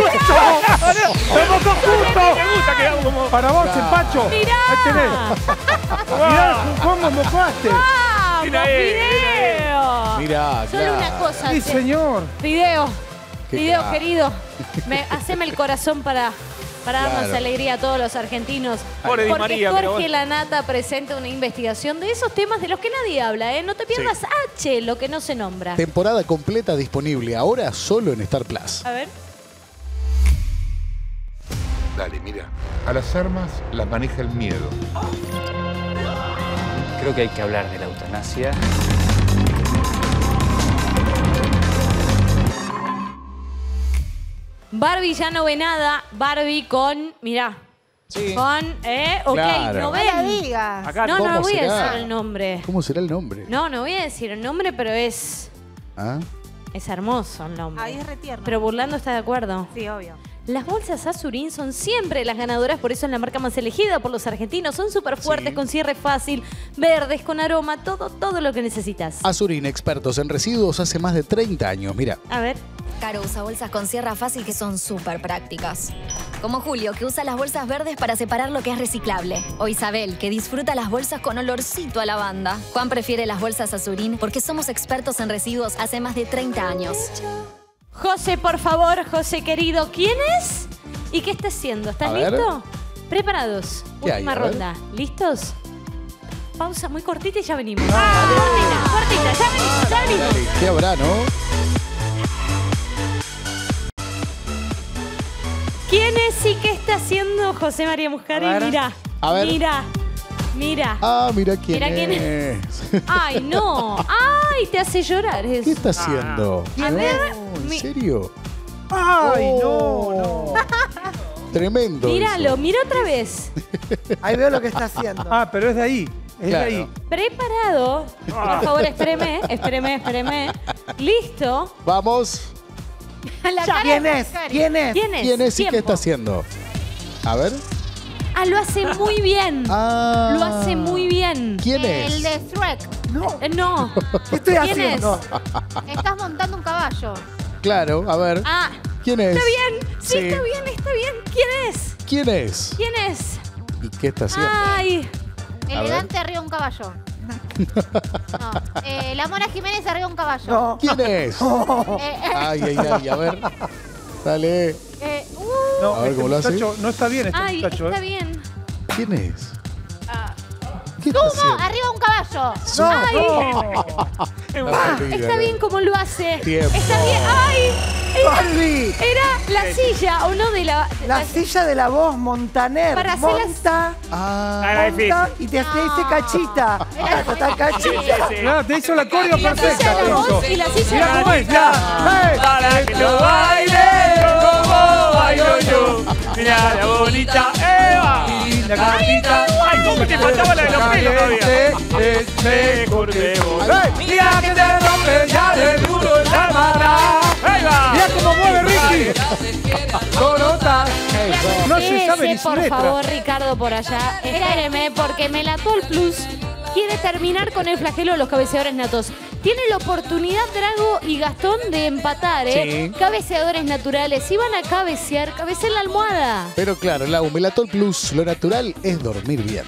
Speaker 5: ¡La mocó justo!
Speaker 12: Me gusta que hago como...
Speaker 5: Para vos, empacho.
Speaker 1: Mirá.
Speaker 5: Ahí tenés. Mirá cómo mocaste.
Speaker 1: ¡Vamos,
Speaker 12: Mira, eh,
Speaker 1: video!
Speaker 2: Mirá,
Speaker 1: Solo
Speaker 2: claro.
Speaker 1: una cosa.
Speaker 5: Sí,
Speaker 1: che.
Speaker 5: señor.
Speaker 1: Video.
Speaker 2: Qué
Speaker 1: Video,
Speaker 2: crack.
Speaker 1: querido. Me, haceme el corazón para, para darnos
Speaker 2: Claro.
Speaker 1: alegría a todos los argentinos.
Speaker 12: Pobre Di
Speaker 1: Porque
Speaker 12: María, pero
Speaker 1: Jorge
Speaker 12: bueno.
Speaker 1: Lanata presenta una investigación de esos temas de los que nadie habla, ¿eh? No te pierdas H, lo que no se nombra.
Speaker 2: Temporada completa disponible ahora solo en Star Plus.
Speaker 1: A ver.
Speaker 13: Dale, mira. A las armas las maneja el miedo.
Speaker 14: Creo que hay que hablar de la eutanasia.
Speaker 1: Barbie ya no ve nada. Barbie con, mirá,
Speaker 2: Sí.
Speaker 1: Con, ¿eh? Ok,
Speaker 2: Claro.
Speaker 1: no
Speaker 6: No la
Speaker 1: ven.
Speaker 6: digas.
Speaker 2: Acá
Speaker 1: No, no,
Speaker 2: ¿cómo
Speaker 1: no voy a
Speaker 2: será?
Speaker 1: decir el nombre.
Speaker 2: ¿Cómo será el nombre?
Speaker 1: No, no voy a decir el nombre, pero es...
Speaker 2: ¿Ah?
Speaker 1: Es hermoso el nombre.
Speaker 6: Ahí es retierno.
Speaker 1: Pero Burlando está de acuerdo.
Speaker 6: Sí, obvio.
Speaker 1: Las bolsas Azurín son siempre las ganadoras, por eso es la marca más elegida por los argentinos. Son súper fuertes,
Speaker 2: Sí.
Speaker 1: con cierre fácil, verdes, con aroma, todo, todo lo que necesitas.
Speaker 2: Azurín, expertos en residuos hace más de treinta años. Mira.
Speaker 1: A ver.
Speaker 15: Caro usa bolsas con cierre fácil que son súper prácticas. Como Julio, que usa las bolsas verdes para separar lo que es reciclable. O Isabel, que disfruta las bolsas con olorcito a lavanda. Juan prefiere las bolsas Azurín porque somos expertos en residuos hace más de treinta años.
Speaker 1: José, por favor, José querido, ¿quién es? ¿Y qué está haciendo? ¿Estás
Speaker 2: A ver.
Speaker 1: listo? Preparados.
Speaker 2: ¿Qué hay?
Speaker 1: Última
Speaker 2: A ver.
Speaker 1: ronda. ¿Listos? Pausa muy cortita y ya venimos. Cortita, cortita, ya venimos, ya venimos.
Speaker 2: Dale, ¿qué habrá, no?
Speaker 1: ¿Quién es y qué está haciendo José María Muscari?
Speaker 2: A ver.
Speaker 1: Mira,
Speaker 2: A ver.
Speaker 1: mira, mira.
Speaker 2: Ah, mira quién
Speaker 1: Mira
Speaker 2: es.
Speaker 1: quién es. Ay, no. Ay, te hace llorar eso.
Speaker 2: ¿Qué está haciendo?
Speaker 1: A
Speaker 2: No,
Speaker 1: ver,
Speaker 2: ¿En
Speaker 1: mi-
Speaker 2: serio?
Speaker 5: Ay,
Speaker 2: Oh,
Speaker 5: no, no.
Speaker 2: Tremendo.
Speaker 1: Míralo,
Speaker 2: eso.
Speaker 1: mira otra vez.
Speaker 11: Ahí veo lo que está haciendo.
Speaker 5: Ah, pero es de ahí. Es
Speaker 2: Claro.
Speaker 5: de ahí.
Speaker 1: Preparado. Por favor, espéreme, espéreme, espéreme. Listo.
Speaker 2: Vamos.
Speaker 6: La
Speaker 1: Ya.
Speaker 6: cara
Speaker 11: ¿Quién
Speaker 6: de
Speaker 11: es?
Speaker 6: Muscari.
Speaker 11: ¿Quién es?
Speaker 1: ¿Quién es?
Speaker 2: ¿Quién es y
Speaker 1: Tiempo.
Speaker 2: qué está haciendo? A ver.
Speaker 1: Ah, lo hace muy bien.
Speaker 2: Ah.
Speaker 1: Lo hace muy bien.
Speaker 2: ¿Quién
Speaker 6: El
Speaker 2: es?
Speaker 6: de Shrek.
Speaker 1: Eh, no.
Speaker 11: ¿Qué estoy
Speaker 1: ¿Quién
Speaker 11: haciendo?
Speaker 6: Estás montando un caballo.
Speaker 2: Claro, a ver.
Speaker 1: Ah,
Speaker 2: ¿Quién es?
Speaker 1: está bien. Sí,
Speaker 2: Sí.
Speaker 1: está bien, está bien. ¿Quién es?
Speaker 2: ¿Quién es?
Speaker 1: ¿Quién es?
Speaker 2: ¿Y qué está haciendo?
Speaker 1: Ay.
Speaker 2: ver.
Speaker 6: Elegante arriba de un caballo. No. Eh, la Mora Jiménez arriba de un caballo.
Speaker 11: No.
Speaker 2: ¿Quién es?
Speaker 6: Eh, eh,
Speaker 2: Ay, ay, ay, a ver. Dale.
Speaker 6: eh, uh,
Speaker 5: No,
Speaker 2: A ver
Speaker 5: este
Speaker 2: cómo lo hace.
Speaker 5: muchacho no está bien, este
Speaker 1: Ay,
Speaker 5: muchacho.
Speaker 1: está
Speaker 5: ¿eh?
Speaker 1: bien.
Speaker 2: ¿Quién es?
Speaker 1: Ah.
Speaker 2: ¿Qué está
Speaker 6: Sumo
Speaker 2: haciendo?
Speaker 6: arriba de un caballo.
Speaker 1: Ay.
Speaker 2: Ah,
Speaker 1: Está bien como lo hace.
Speaker 2: Tiempo.
Speaker 1: Está bien. ¡Ay! Era,
Speaker 11: Balbi.
Speaker 1: era la silla, ¿o no? De la.
Speaker 11: La silla de la voz, Montaner.
Speaker 1: Para hacer las-
Speaker 11: Monta,
Speaker 2: Ah,
Speaker 12: Era difícil.
Speaker 11: monta y te hace ese cachita.
Speaker 6: Era
Speaker 11: Está
Speaker 12: Sí,
Speaker 11: cachita.
Speaker 12: sí.
Speaker 5: Claro, te hizo la coreo
Speaker 1: Y la
Speaker 5: perfecta.
Speaker 1: silla de
Speaker 5: te
Speaker 1: la
Speaker 5: hizo.
Speaker 1: voz y la silla de
Speaker 5: Mirá
Speaker 1: la
Speaker 5: cómo es, ya. ¡Hey!
Speaker 12: Para que lo baile como bailo yo. Mira la bonita Eva. La gatita. Ay, cómo te faltaba la de los pelos todavía.
Speaker 5: Caliente es mejor
Speaker 12: de vos.
Speaker 5: ¡Hey! Mira que te rompe ya de duro el amarra.
Speaker 12: Ahí va.
Speaker 5: Mira cómo mueve Ricky. Corotas. No se sabe ni
Speaker 1: Ese,
Speaker 5: su
Speaker 1: por
Speaker 5: letra.
Speaker 1: favor, Ricardo, por allá. Espéreme, porque Melatol Plus quiere terminar con el flagelo de los cabeceadores natos. Tiene la oportunidad, Drago y Gastón, de empatar, ¿eh?
Speaker 2: Sí.
Speaker 1: Cabeceadores naturales. Si van a cabecear, cabeceen la almohada.
Speaker 2: pero claro, la Melatol Plus, lo natural es dormir bien.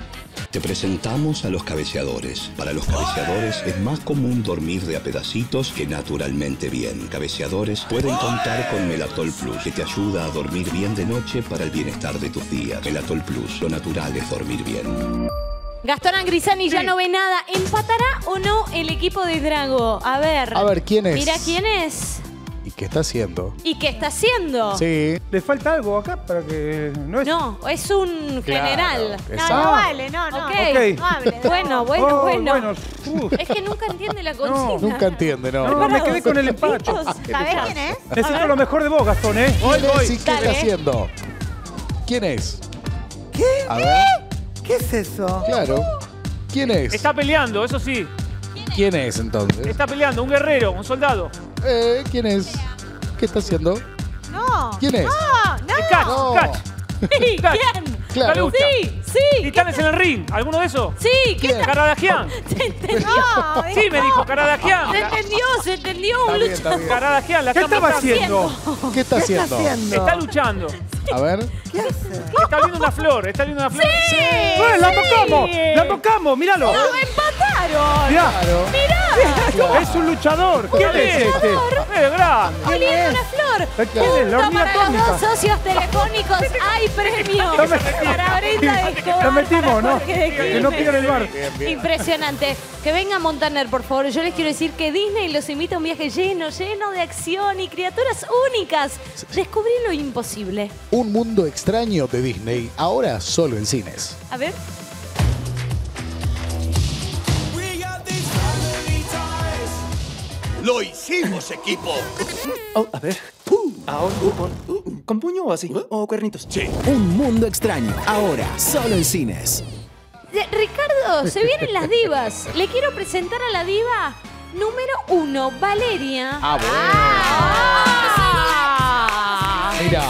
Speaker 16: Te presentamos a los cabeceadores. Para los cabeceadores es más común dormir de a pedacitos que naturalmente bien. Cabeceadores pueden contar con Melatol Plus, que te ayuda a dormir bien de noche para el bienestar de tus días. Melatol Plus, lo natural es dormir bien.
Speaker 1: Gastón Angrisani ya no ve nada. ¿Empatará o no el equipo de Drago? A ver.
Speaker 2: A ver, ¿quién es?
Speaker 1: Mira quién es.
Speaker 2: ¿Y qué está haciendo?
Speaker 1: ¿Y qué está haciendo?
Speaker 2: Sí.
Speaker 5: Le falta algo acá para que no es.
Speaker 1: No, es un
Speaker 2: Claro,
Speaker 1: general.
Speaker 6: No,
Speaker 2: exacto.
Speaker 6: no vale, no, no.
Speaker 1: Ok.
Speaker 5: Ok.
Speaker 6: No hable.
Speaker 1: Bueno, bueno,
Speaker 5: Oh,
Speaker 1: bueno.
Speaker 5: uf.
Speaker 1: Es que nunca entiende la consigna.
Speaker 2: Nunca entiende, ¿no?
Speaker 5: No, me quedé con el empacho.
Speaker 6: ¿Sabés quién es?
Speaker 5: Necesito lo mejor de vos, Gastón, ¿eh?
Speaker 2: ¿Quién es y qué
Speaker 1: Dale.
Speaker 2: está haciendo? ¿Quién es?
Speaker 11: ¿Qué?
Speaker 2: A ver.
Speaker 11: ¿Qué es eso?
Speaker 2: Claro. ¿Quién es?
Speaker 12: Está peleando, eso sí.
Speaker 2: ¿Quién es entonces?
Speaker 12: Está peleando, un guerrero, un soldado.
Speaker 2: Eh, ¿quién es? ¿Qué está haciendo?
Speaker 6: No.
Speaker 2: ¿Quién es?
Speaker 6: No, no.
Speaker 12: Es Catch,
Speaker 2: No.
Speaker 12: Catch.
Speaker 1: Sí,
Speaker 12: Catch.
Speaker 1: ¿quién?
Speaker 2: Claro.
Speaker 12: La lucha.
Speaker 1: Sí, sí.
Speaker 12: Titanes en el ring, ¿alguno de esos?
Speaker 1: Sí, ¿qué tal?
Speaker 12: Karadagian.
Speaker 1: Se entendió.
Speaker 6: No,
Speaker 12: Sí, me dijo Karadagian.
Speaker 1: Se entendió, se entendió. Un
Speaker 2: Está bien,
Speaker 1: luchador.
Speaker 2: está bien.
Speaker 12: Karadagian, la
Speaker 5: ¿Qué
Speaker 12: están
Speaker 5: estaba
Speaker 12: matando.
Speaker 5: haciendo?
Speaker 2: ¿Qué está
Speaker 11: ¿Qué está
Speaker 2: haciendo?
Speaker 11: haciendo?
Speaker 12: Está luchando.
Speaker 2: A ver.
Speaker 11: ¿Qué hace?
Speaker 12: Está viendo una flor, está viendo una flor.
Speaker 1: Sí.
Speaker 5: ¡Eh, ¡La tocamos! ¡La tocamos! ¡Míralo!
Speaker 1: ¡Lo empataron!
Speaker 5: Mirá.
Speaker 2: Claro.
Speaker 1: ¡Mirá!
Speaker 5: Es un luchador. ¿Quién es este?
Speaker 12: Es grande.
Speaker 1: Oliendo una flor.
Speaker 5: ¿Quién es? La
Speaker 1: Punto
Speaker 5: hormiga
Speaker 1: para los
Speaker 5: atómica.
Speaker 1: dos socios telefónicos. Hay premios
Speaker 5: Lo metimos.
Speaker 1: para Brenda Escobar.
Speaker 5: Lo metimos,
Speaker 1: para
Speaker 5: ¿no?
Speaker 1: Jorge de
Speaker 5: Que no
Speaker 1: Quilmes.
Speaker 5: pidan el bar.
Speaker 1: Impresionante. Que venga Montaner, por favor. Yo les quiero decir que Disney los invita a un viaje lleno, lleno de acción y criaturas únicas. Descubrí lo imposible.
Speaker 2: Un mundo extraño de Disney, ahora solo en cines.
Speaker 1: A ver.
Speaker 17: ¡Lo hicimos, equipo!
Speaker 11: Oh, a ver.
Speaker 17: ¡Pum! Ahora, con, ¿con puño o así? ¿O cuernitos? Sí.
Speaker 18: Un mundo extraño, ahora solo en cines.
Speaker 1: Eh, Ricardo, se vienen las divas. Le quiero presentar a la diva número uno, Valeria.
Speaker 2: Ah, bueno.
Speaker 1: Ah,
Speaker 2: Mira.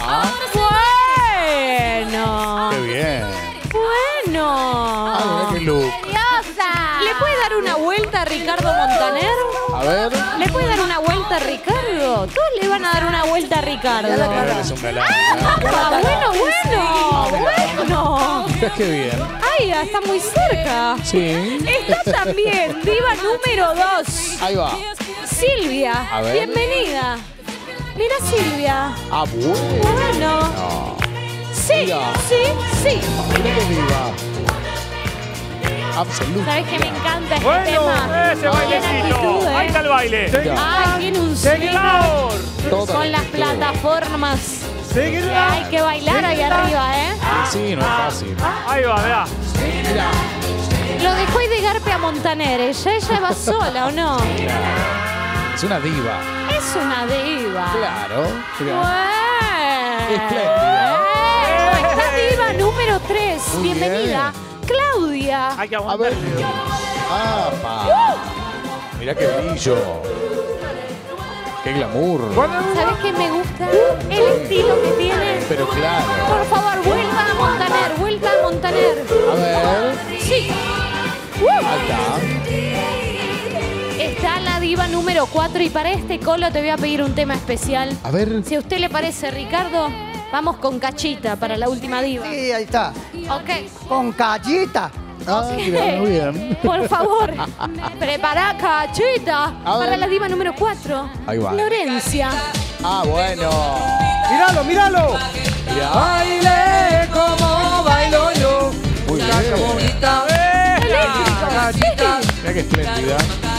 Speaker 1: Bueno.
Speaker 2: Qué bien.
Speaker 1: Bueno.
Speaker 2: Ah, mira qué look.
Speaker 1: ¿Le puede dar una vuelta a Ricardo Montaner?
Speaker 2: A ver.
Speaker 1: ¿Le puede dar una vuelta a Ricardo? Todos le van a dar una vuelta a Ricardo.
Speaker 2: Eres un galán.
Speaker 1: Ah, bueno, bueno, bueno.
Speaker 2: Mirá qué bien.
Speaker 1: Ay, está muy cerca.
Speaker 2: Sí.
Speaker 1: Está también diva número dos.
Speaker 2: Ahí va.
Speaker 1: Silvia.
Speaker 2: A ver.
Speaker 1: Bienvenida. Mira Silvia.
Speaker 2: Ah, bueno.
Speaker 1: Bueno.
Speaker 2: No.
Speaker 1: Sí,
Speaker 2: Mira.
Speaker 1: sí, sí.
Speaker 2: Mirá qué diva. Absoluto.
Speaker 1: ¿Sabes que me encanta este
Speaker 12: Bueno,
Speaker 1: tema?
Speaker 12: ese bailecito.
Speaker 1: actitud, ¿eh?
Speaker 12: Ahí está el baile.
Speaker 1: Ay, tiene un
Speaker 12: Seguidor.
Speaker 1: swing con las plataformas. Que hay que bailar ahí arriba, ¿eh?
Speaker 2: Sí, no es fácil.
Speaker 12: Ahí va, mirá.
Speaker 2: Mira.
Speaker 1: Lo dejó ahí de garpe a Montaner. Ella, ella va sola, ¿o no?
Speaker 2: Es una diva.
Speaker 1: Es una diva.
Speaker 2: Claro. Mirá.
Speaker 1: Bueno.
Speaker 2: Espléndida.
Speaker 1: Eh, Está diva número tres.
Speaker 2: Muy
Speaker 1: Bienvenida. Claudia.
Speaker 12: Hay que
Speaker 2: A
Speaker 12: aguantar.
Speaker 2: ver. Ah, pa. Mirá qué brillo. Qué glamour.
Speaker 1: ¿Sabes qué me gusta? El estilo que tiene.
Speaker 2: Pero claro.
Speaker 1: Por favor, vuelva a Montaner, vuelva a Montaner.
Speaker 2: A ver.
Speaker 1: Sí.
Speaker 2: Ahí está.
Speaker 1: Está la diva número cuatro y para este colo te voy a pedir un tema especial.
Speaker 2: A ver.
Speaker 1: Si a usted le parece, Ricardo, vamos con Cachita para la última diva.
Speaker 11: Sí, ahí está.
Speaker 1: Ok.
Speaker 11: Con Cachita.
Speaker 2: Ah, mira, muy bien.
Speaker 1: Por favor, prepara Cachita
Speaker 2: A ver.
Speaker 1: para la diva número cuatro.
Speaker 2: Ahí va.
Speaker 1: Florencia.
Speaker 2: Ah, bueno.
Speaker 4: ¡Míralo, míralo!
Speaker 2: Mirá.
Speaker 4: Baile como bailo yo.
Speaker 2: Muy
Speaker 4: Muchacha
Speaker 2: bien.
Speaker 4: bonita. Cachita.
Speaker 2: Mirá qué espléndida.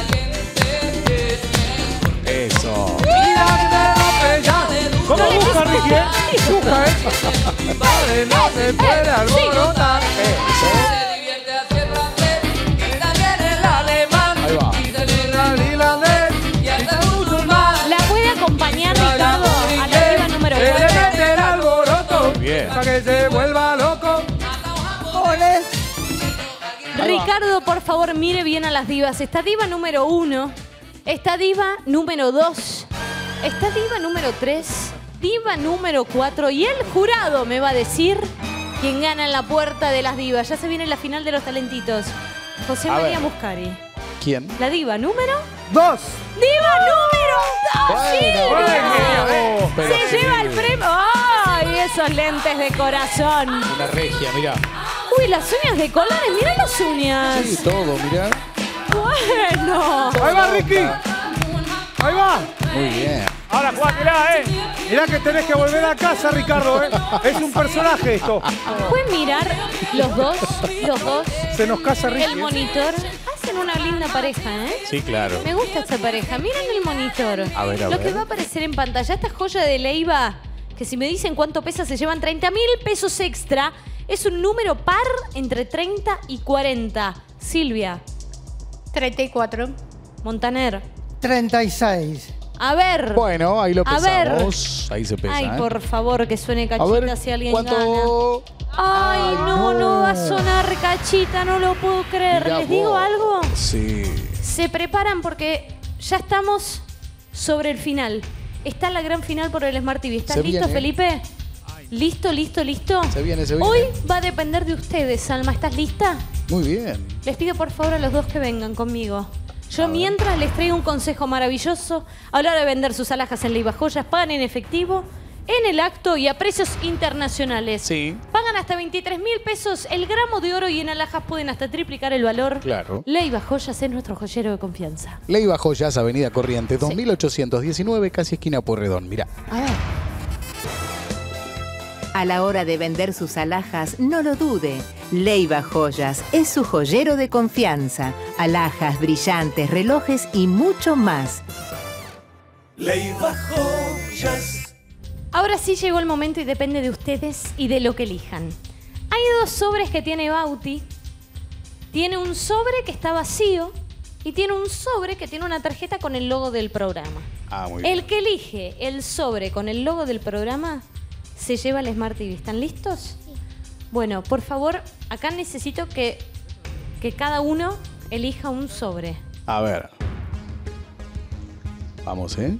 Speaker 2: Eso.
Speaker 4: Mira que te rompe ya. ¿Cómo busca, Ricky? eh? Busca, ¿eh? Vale, no se puede alborotar.
Speaker 2: Eso. Ahí va.
Speaker 1: ¿La puede acompañar, Ricardo, a la diva número
Speaker 4: Que le
Speaker 1: cuatro?
Speaker 4: mete el alboroto.
Speaker 2: Bien.
Speaker 4: Para que se vuelva loco.
Speaker 11: Ole.
Speaker 1: Ricardo, por favor, mire bien a las divas. Está diva número uno, está diva número dos, está diva número tres, diva número cuatro y el jurado me va a decir quién gana en la puerta de las divas. Ya se viene la final de los talentitos. José
Speaker 2: A
Speaker 1: María
Speaker 2: ver.
Speaker 1: Muscari.
Speaker 2: ¿Quién?
Speaker 1: La diva número...
Speaker 4: Dos.
Speaker 1: ¡Diva número dos!
Speaker 2: Bueno,
Speaker 1: ¡Silvia!
Speaker 2: bueno, pero
Speaker 1: Se
Speaker 2: sí.
Speaker 1: lleva el premio. ¡Ay, esos lentes de corazón!
Speaker 2: Una regia, mirá.
Speaker 1: Uy, las uñas de colores. Mira las uñas.
Speaker 2: Sí, todo, mirá.
Speaker 1: Bueno.
Speaker 4: Ahí va, Ricky. Ahí va.
Speaker 2: Muy bien.
Speaker 12: Ahora jugátela, ¿eh?
Speaker 4: Mirá que tenés que volver a casa, Ricardo, ¿eh? Es un personaje esto.
Speaker 1: Pueden mirar los dos, los dos,
Speaker 4: Se nos casa Ricky.
Speaker 1: el monitor. Hacen una linda pareja, ¿eh?
Speaker 2: Sí, claro.
Speaker 1: Me gusta esta pareja. Miren el monitor.
Speaker 2: A ver, a
Speaker 1: Lo
Speaker 2: ver.
Speaker 1: que va a aparecer en pantalla. Esta joya de Leiva, que si me dicen cuánto pesa, se llevan treinta mil pesos extra. Es un número par entre treinta y cuarenta. Silvia.
Speaker 6: treinta y cuatro.
Speaker 1: Montaner.
Speaker 11: treinta y seis.
Speaker 1: A ver.
Speaker 2: Bueno, ahí lo
Speaker 1: A ver.
Speaker 2: pesamos. Ahí se pesa,
Speaker 1: Ay,
Speaker 2: ¿eh?
Speaker 1: por favor, que suene
Speaker 2: A
Speaker 1: Cachita
Speaker 2: ver,
Speaker 1: si alguien
Speaker 2: ¿cuánto?
Speaker 1: gana. Ay, no, no va a sonar Cachita, no lo puedo creer.
Speaker 2: Mirá
Speaker 1: ¿Les digo
Speaker 2: vos.
Speaker 1: algo?
Speaker 2: Sí.
Speaker 1: Se preparan porque ya estamos sobre el final. Está la gran final por el Smart T V. ¿Estás
Speaker 2: Se
Speaker 1: listo,
Speaker 2: viene.
Speaker 1: Felipe? ¿Listo, listo, listo?
Speaker 2: Se viene, se viene.
Speaker 1: Hoy va a depender de ustedes, Alma. ¿Estás lista?
Speaker 2: Muy bien.
Speaker 1: Les pido por favor a los dos que vengan conmigo. Yo mientras les traigo un consejo maravilloso a la hora de vender sus alhajas en Leiva Joyas. Pagan en efectivo, en el acto y a precios internacionales.
Speaker 2: Sí.
Speaker 1: Pagan hasta veintitrés mil pesos el gramo de oro y en alhajas pueden hasta triplicar el valor.
Speaker 2: Claro.
Speaker 1: Leiva Joyas es nuestro joyero de confianza.
Speaker 2: Leiva Joyas, Avenida Corrientes, dos mil ochocientos diecinueve, casi esquina Porredón. Mirá.
Speaker 1: A ver.
Speaker 19: A la hora de vender sus alhajas, no lo dude. Leiva Joyas es su joyero de confianza. Alhajas, brillantes, relojes y mucho más.
Speaker 18: Leiva Joyas.
Speaker 1: Ahora sí llegó el momento y depende de ustedes y de lo que elijan. Hay dos sobres que tiene Bauti. Tiene un sobre que está vacío y tiene un sobre que tiene una tarjeta con el logo del programa.
Speaker 2: Ah, muy bien.
Speaker 1: El que elige el sobre con el logo del programa se lleva el Smart T V. ¿Están listos? Sí. Bueno, por favor, acá necesito que, que cada uno elija un sobre.
Speaker 2: A ver. Vamos, ¿eh?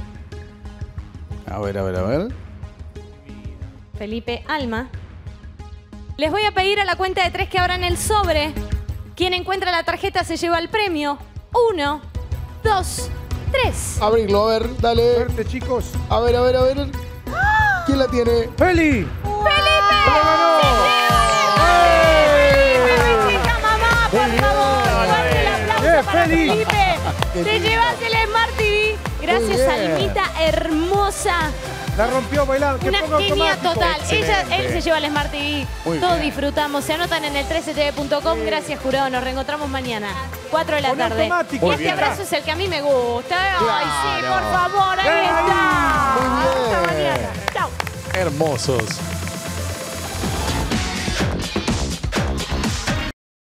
Speaker 2: A ver, a ver, a ver.
Speaker 1: Felipe, Alma. Les voy a pedir a la cuenta de tres que abran el sobre. Quien encuentra la tarjeta se lleva el premio. Uno, dos, tres.
Speaker 2: Abrirlo, a ver, dale.
Speaker 4: Suerte, chicos.
Speaker 2: A ver, a ver, a ver. ¿Quién la tiene?
Speaker 4: ¡Feli!
Speaker 1: ¡Felipe!
Speaker 4: ¡Se lo ganó!
Speaker 1: ¡Felipe, mamá, por favor! ¡Fuerte el aplauso para
Speaker 4: Feli!
Speaker 1: Felipe! ¡Te llevas el Smart T V! Gracias, Almita hermosa.
Speaker 4: La rompió bailando.
Speaker 1: Una genia total. Ella,
Speaker 2: Excelente.
Speaker 1: él se lleva el Smart T V.
Speaker 2: Muy
Speaker 1: Todos
Speaker 2: bien.
Speaker 1: disfrutamos. Se anotan en el trece t v punto com. Gracias, jurado. Nos reencontramos mañana. cuatro de la
Speaker 4: Con
Speaker 1: tarde.
Speaker 4: automático.
Speaker 1: Y
Speaker 2: Muy
Speaker 1: este
Speaker 2: bien.
Speaker 1: abrazo es el que a mí me gusta. Ay, sí,
Speaker 2: Claro.
Speaker 1: por favor. Ahí está.
Speaker 2: Muy bien.
Speaker 1: Hasta mañana. Chao.
Speaker 2: Hermosos.